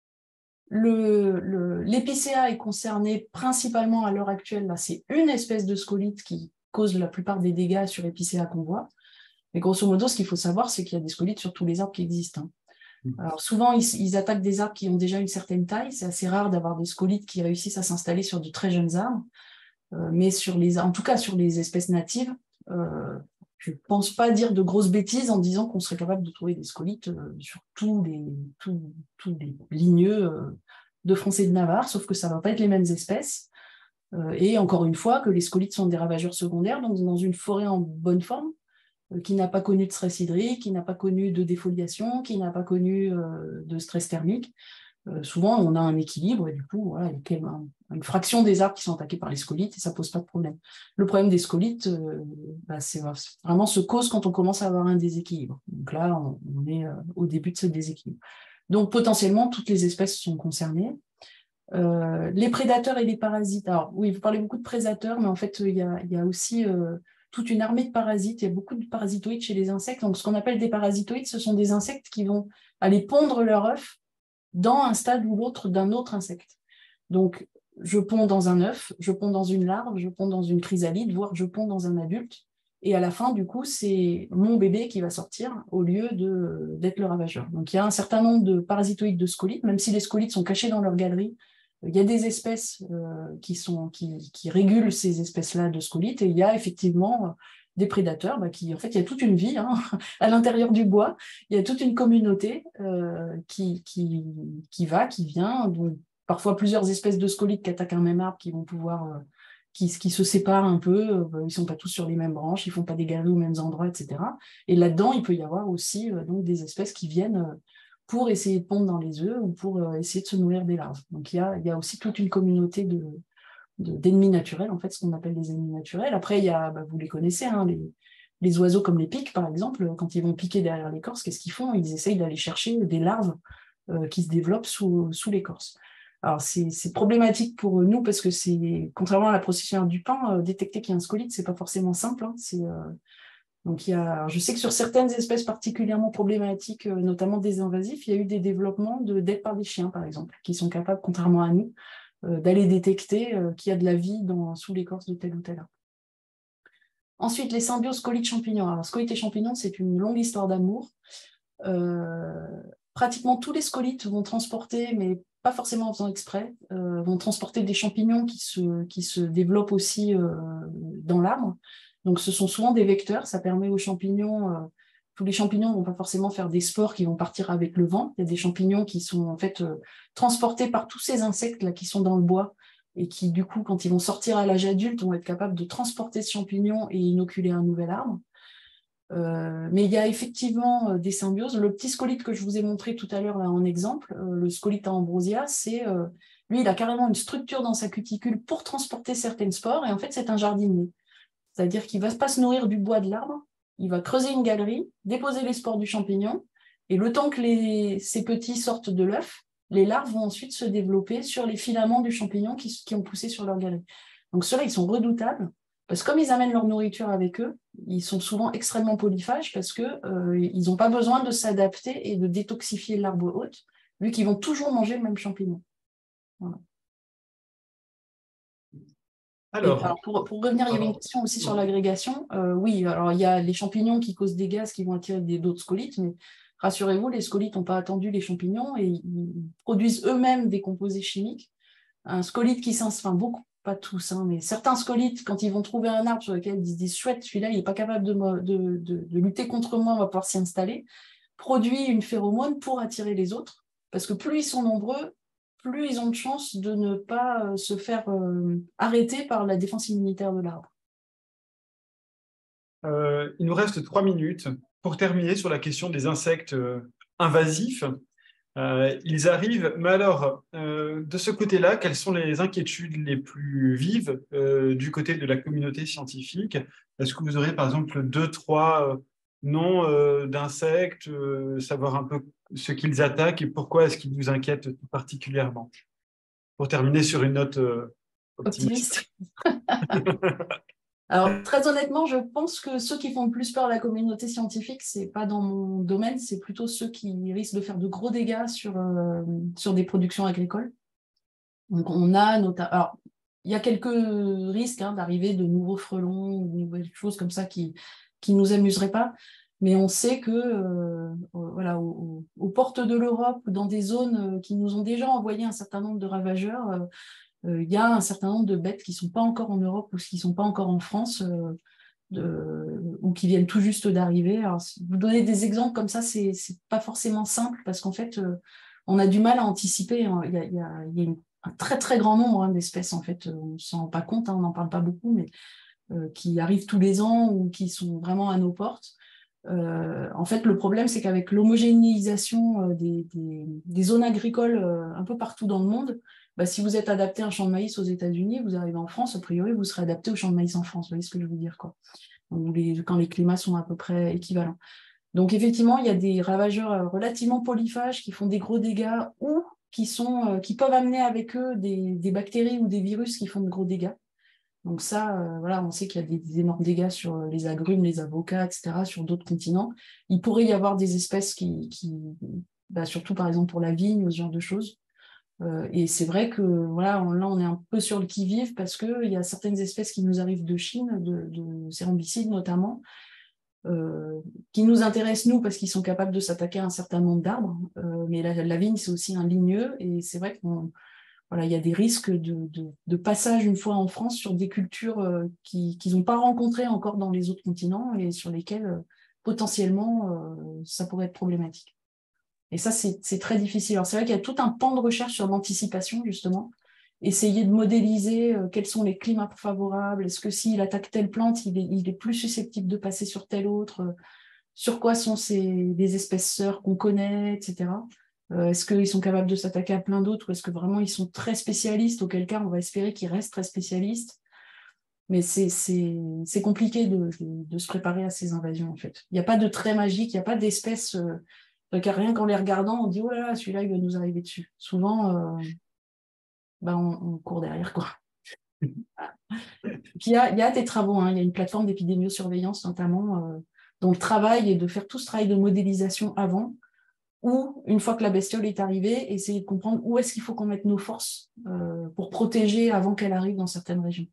Speaker 2: l'épicéa est concerné principalement à l'heure actuelle. C'est une espèce de scolite qui cause la plupart des dégâts sur épicéa qu'on voit. Mais grosso modo, ce qu'il faut savoir, c'est qu'il y a des scolites sur tous les arbres qui existent. Hein. Alors souvent, ils, ils attaquent des arbres qui ont déjà une certaine taille. C'est assez rare d'avoir des scolites qui réussissent à s'installer sur de très jeunes arbres. Euh, mais sur les, en tout cas sur les espèces natives, euh, je ne pense pas dire de grosses bêtises en disant qu'on serait capable de trouver des scolites euh, sur tous les, tous, tous les ligneux euh, de France et de Navarre, sauf que ça ne va pas être les mêmes espèces. Euh, et encore une fois, que les scolites sont des ravageurs secondaires, donc dans une forêt en bonne forme, qui n'a pas connu de stress hydrique, qui n'a pas connu de défoliation, qui n'a pas connu euh, de stress thermique. Euh, souvent, on a un équilibre et du coup, voilà, il y a une fraction des arbres qui sont attaqués par les scolites et ça ne pose pas de problème. Le problème des scolites, euh, bah, c'est vraiment se cause quand on commence à avoir un déséquilibre. Donc là, on, on est euh, au début de ce déséquilibre. Donc potentiellement, toutes les espèces sont concernées. Euh, les prédateurs et les parasites. Alors oui, vous parlez beaucoup de prédateurs, mais en fait, il y a, il y a aussi euh, toute une armée de parasites. Il y a beaucoup de parasitoïdes chez les insectes. Donc, ce qu'on appelle des parasitoïdes, ce sont des insectes qui vont aller pondre leur œuf dans un stade ou l'autre d'un autre insecte. Donc, je ponds dans un œuf, je ponds dans une larve, je ponds dans une chrysalide, voire je ponds dans un adulte. Et à la fin, du coup, c'est mon bébé qui va sortir au lieu d'être le ravageur. Donc, il y a un certain nombre de parasitoïdes de scolites, même si les scolites sont cachés dans leur galerie. Il y a des espèces euh, qui, sont, qui, qui régulent ces espèces-là de scolites et il y a effectivement des prédateurs bah, qui, en fait, il y a toute une vie hein, à l'intérieur du bois, il y a toute une communauté euh, qui, qui, qui va, qui vient, donc parfois plusieurs espèces de scolites qui attaquent un même arbre qui vont pouvoir, euh, qui, qui se séparent un peu, euh, ils ne sont pas tous sur les mêmes branches, ils ne font pas des galeries aux mêmes endroits, et cetera. Et là-dedans, il peut y avoir aussi euh, donc, des espèces qui viennent euh, pour essayer de pondre dans les œufs ou pour euh, essayer de se nourrir des larves. Donc il y a, il y a aussi toute une communauté de, de, d'ennemis naturels, en fait, ce qu'on appelle des ennemis naturels. Après, il y a, bah, vous les connaissez, hein, les, les oiseaux comme les pics, par exemple, quand ils vont piquer derrière l'écorce, qu'est-ce qu'ils font? Ils essayent d'aller chercher des larves euh, qui se développent sous, sous l'écorce. Alors, c'est problématique pour nous parce que c'est, contrairement à la procession du pain, euh, détecter qu'il y a un scolite, c'est pas forcément simple. Hein, c'est, euh, donc, il y a, je sais que sur certaines espèces particulièrement problématiques, euh, notamment des invasifs, il y a eu des développements de d'aide par des chiens, par exemple, qui sont capables, contrairement à nous, euh, d'aller détecter euh, qu'il y a de la vie dans, sous l'écorce de tel ou tel arbre. Ensuite, les symbioses scolites-champignons. Alors, scolite et champignons, c'est une longue histoire d'amour. Euh, pratiquement tous les scolites vont transporter, mais pas forcément en faisant exprès, euh, vont transporter des champignons qui se, qui se développent aussi euh, dans l'arbre. Donc ce sont souvent des vecteurs, ça permet aux champignons, euh, tous les champignons ne vont pas forcément faire des spores qui vont partir avec le vent, il y a des champignons qui sont en fait euh, transportés par tous ces insectes là qui sont dans le bois et qui du coup quand ils vont sortir à l'âge adulte vont être capables de transporter ce champignon et inoculer un nouvel arbre. Euh, mais il y a effectivement euh, des symbioses. Le petit scolite que je vous ai montré tout à l'heure en exemple, euh, le Scolita ambrosia, c'est euh, lui, il a carrément une structure dans sa cuticule pour transporter certaines spores, et en fait, c'est un jardinier. C'est-à-dire qu'il ne va pas se nourrir du bois de l'arbre, il va creuser une galerie, déposer les spores du champignon, et le temps que les, ces petits sortent de l'œuf, les larves vont ensuite se développer sur les filaments du champignon qui, qui ont poussé sur leur galerie. Donc ceux-là, ils sont redoutables. Parce que comme ils amènent leur nourriture avec eux, ils sont souvent extrêmement polyphages parce qu'ils euh, n'ont pas besoin de s'adapter et de détoxifier l'arbre hôte, vu qu'ils vont toujours manger le même champignon. Voilà.
Speaker 1: Alors,
Speaker 2: Et, alors pour, pour revenir, il y avait une question aussi sur l'agrégation. Euh, oui, alors il y a les champignons qui causent des gaz qui vont attirer d'autres scolites, mais rassurez-vous, les scolites n'ont pas attendu les champignons et ils produisent eux-mêmes des composés chimiques. Un scolite qui s'installe, enfin beaucoup, pas tous, hein, mais certains scolites, quand ils vont trouver un arbre sur lequel ils se disent chouette, celui-là, il n'est pas capable de, de, de, de lutter contre moi, on va pouvoir s'y installer, produit une phéromone pour attirer les autres, parce que plus ils sont nombreux, plus ils ont de chances de ne pas euh, se faire euh, arrêter par la défense immunitaire de l'arbre.
Speaker 1: euh, il nous reste trois minutes pour terminer sur la question des insectes euh, invasifs. Euh, ils arrivent, mais alors, euh, de ce côté-là, quelles sont les inquiétudes les plus vives euh, du côté de la communauté scientifique? Est-ce que vous aurez, par exemple, deux, trois euh, noms euh, d'insectes, euh, savoir un peu ce qu'ils attaquent et pourquoi est-ce qu'ils vous inquiètent tout particulièrement? Pour terminer sur une note euh, optimiste.
Speaker 2: Optimiste. Alors, très honnêtement, je pense que ceux qui font le plus peur à la communauté scientifique, ce n'est pas dans mon domaine, c'est plutôt ceux qui risquent de faire de gros dégâts sur, euh, sur des productions agricoles. Donc, on a notamment. Alors, il y a quelques risques hein, d'arriver de nouveaux frelons ou de nouvelles choses comme ça qui ne nous amuseraient pas. Mais on sait que euh, voilà, aux, aux portes de l'Europe, dans des zones qui nous ont déjà envoyé un certain nombre de ravageurs, euh, euh, il y a un certain nombre de bêtes qui ne sont pas encore en Europe ou qui ne sont pas encore en France euh, de, ou qui viennent tout juste d'arriver. Alors, si vous donnez des exemples comme ça, ce n'est pas forcément simple parce qu'en fait, euh, on a du mal à anticiper. Hein. Il y a, il y a, il y a une, un très très grand nombre hein, d'espèces, en fait, on ne s'en rend pas compte, hein, on n'en parle pas beaucoup, mais euh, qui arrivent tous les ans ou qui sont vraiment à nos portes. Euh, en fait, le problème, c'est qu'avec l'homogénéisation euh, des, des, des zones agricoles euh, un peu partout dans le monde, bah, si vous êtes adapté à un champ de maïs aux États-Unis, vous arrivez en France, a priori, vous serez adapté au champ de maïs en France. Vous voyez ce que je veux dire, quoi. Les, quand les climats sont à peu près équivalents. Donc, effectivement, il y a des ravageurs relativement polyphages qui font des gros dégâts ou qui, sont, euh, qui peuvent amener avec eux des, des bactéries ou des virus qui font de gros dégâts. Donc ça, euh, voilà, on sait qu'il y a des, des énormes dégâts sur les agrumes, les avocats, et cetera, sur d'autres continents. Il pourrait y avoir des espèces qui, qui bah, surtout par exemple pour la vigne ou ce genre de choses. Euh, et c'est vrai que voilà, on, là, on est un peu sur le qui-vive parce qu'il y a certaines espèces qui nous arrivent de Chine, de, de cérambicides notamment, euh, qui nous intéressent nous parce qu'ils sont capables de s'attaquer à un certain nombre d'arbres. Euh, mais la, la vigne, c'est aussi un ligneux et c'est vrai qu'on Voilà, il y a des risques de, de, de passage une fois en France sur des cultures euh, qu'ils n'ont pas rencontrées encore dans les autres continents et sur lesquelles euh, potentiellement euh, ça pourrait être problématique. Et ça, c'est très difficile. Alors c'est vrai qu'il y a tout un pan de recherche sur l'anticipation, justement. Essayer de modéliser euh, quels sont les climats favorables, est-ce que s'il attaque telle plante, il est, il est plus susceptible de passer sur telle autre, euh, sur quoi sont ces, des espèces sœurs qu'on connaît, et cetera. Euh, est-ce qu'ils sont capables de s'attaquer à plein d'autres ou est-ce que vraiment ils sont très spécialistes, auquel cas on va espérer qu'ils restent très spécialistes. Mais c'est compliqué de, de, de se préparer à ces invasions en fait. Il n'y a pas de trait magique, il n'y a pas d'espèce, euh, rien qu'en les regardant on dit oh là là, celui-là il va nous arriver dessus. Souvent, euh, ben, on, on court derrière, quoi. Puis il y a, il y a des travaux, hein. Il y a une plateforme d'épidémiosurveillance notamment, euh, dont le travail est de faire tout ce travail de modélisation avant, ou une fois que la bestiole est arrivée, essayer de comprendre où est-ce qu'il faut qu'on mette nos forces euh, pour protéger avant qu'elle arrive dans certaines régions.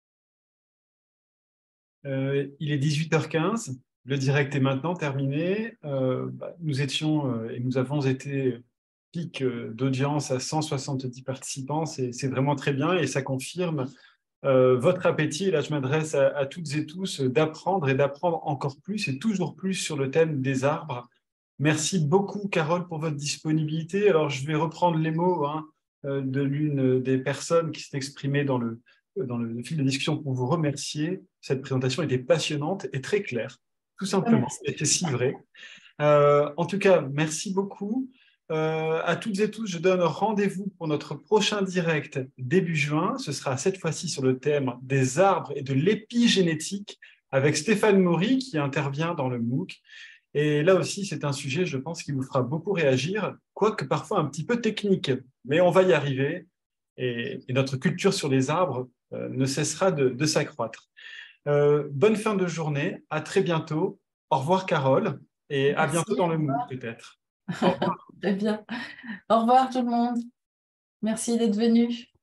Speaker 1: Euh, il est dix-huit heures quinze, le direct est maintenant terminé. Euh, bah, nous étions euh, et nous avons été pic euh, d'audience à cent soixante-dix participants, c'est c'est vraiment très bien et ça confirme euh, votre appétit. Et là, je m'adresse à, à toutes et tous euh, d'apprendre et d'apprendre encore plus et toujours plus sur le thème des arbres. Merci beaucoup, Carole, pour votre disponibilité. Alors, je vais reprendre les mots hein, euh, de l'une des personnes qui s'est exprimée dans le, dans le fil de discussion pour vous remercier. Cette présentation était passionnante et très claire, tout simplement. Et c'est si vrai. Euh, en tout cas, merci beaucoup. Euh, à toutes et tous, je donne rendez-vous pour notre prochain direct début juin. Ce sera cette fois-ci sur le thème des arbres et de l'épigénétique avec Stéphane Maury qui intervient dans le MOOC. Et là aussi, c'est un sujet, je pense, qui vous fera beaucoup réagir, quoique parfois un petit peu technique. Mais on va y arriver et, et notre culture sur les arbres euh, ne cessera de, de s'accroître. Euh, bonne fin de journée, à très bientôt. Au revoir, Carole, et à
Speaker 2: Merci,
Speaker 1: bientôt dans le MOOC, peut-être. Au revoir.
Speaker 2: Très bien. Au revoir tout le monde. Merci d'être venu.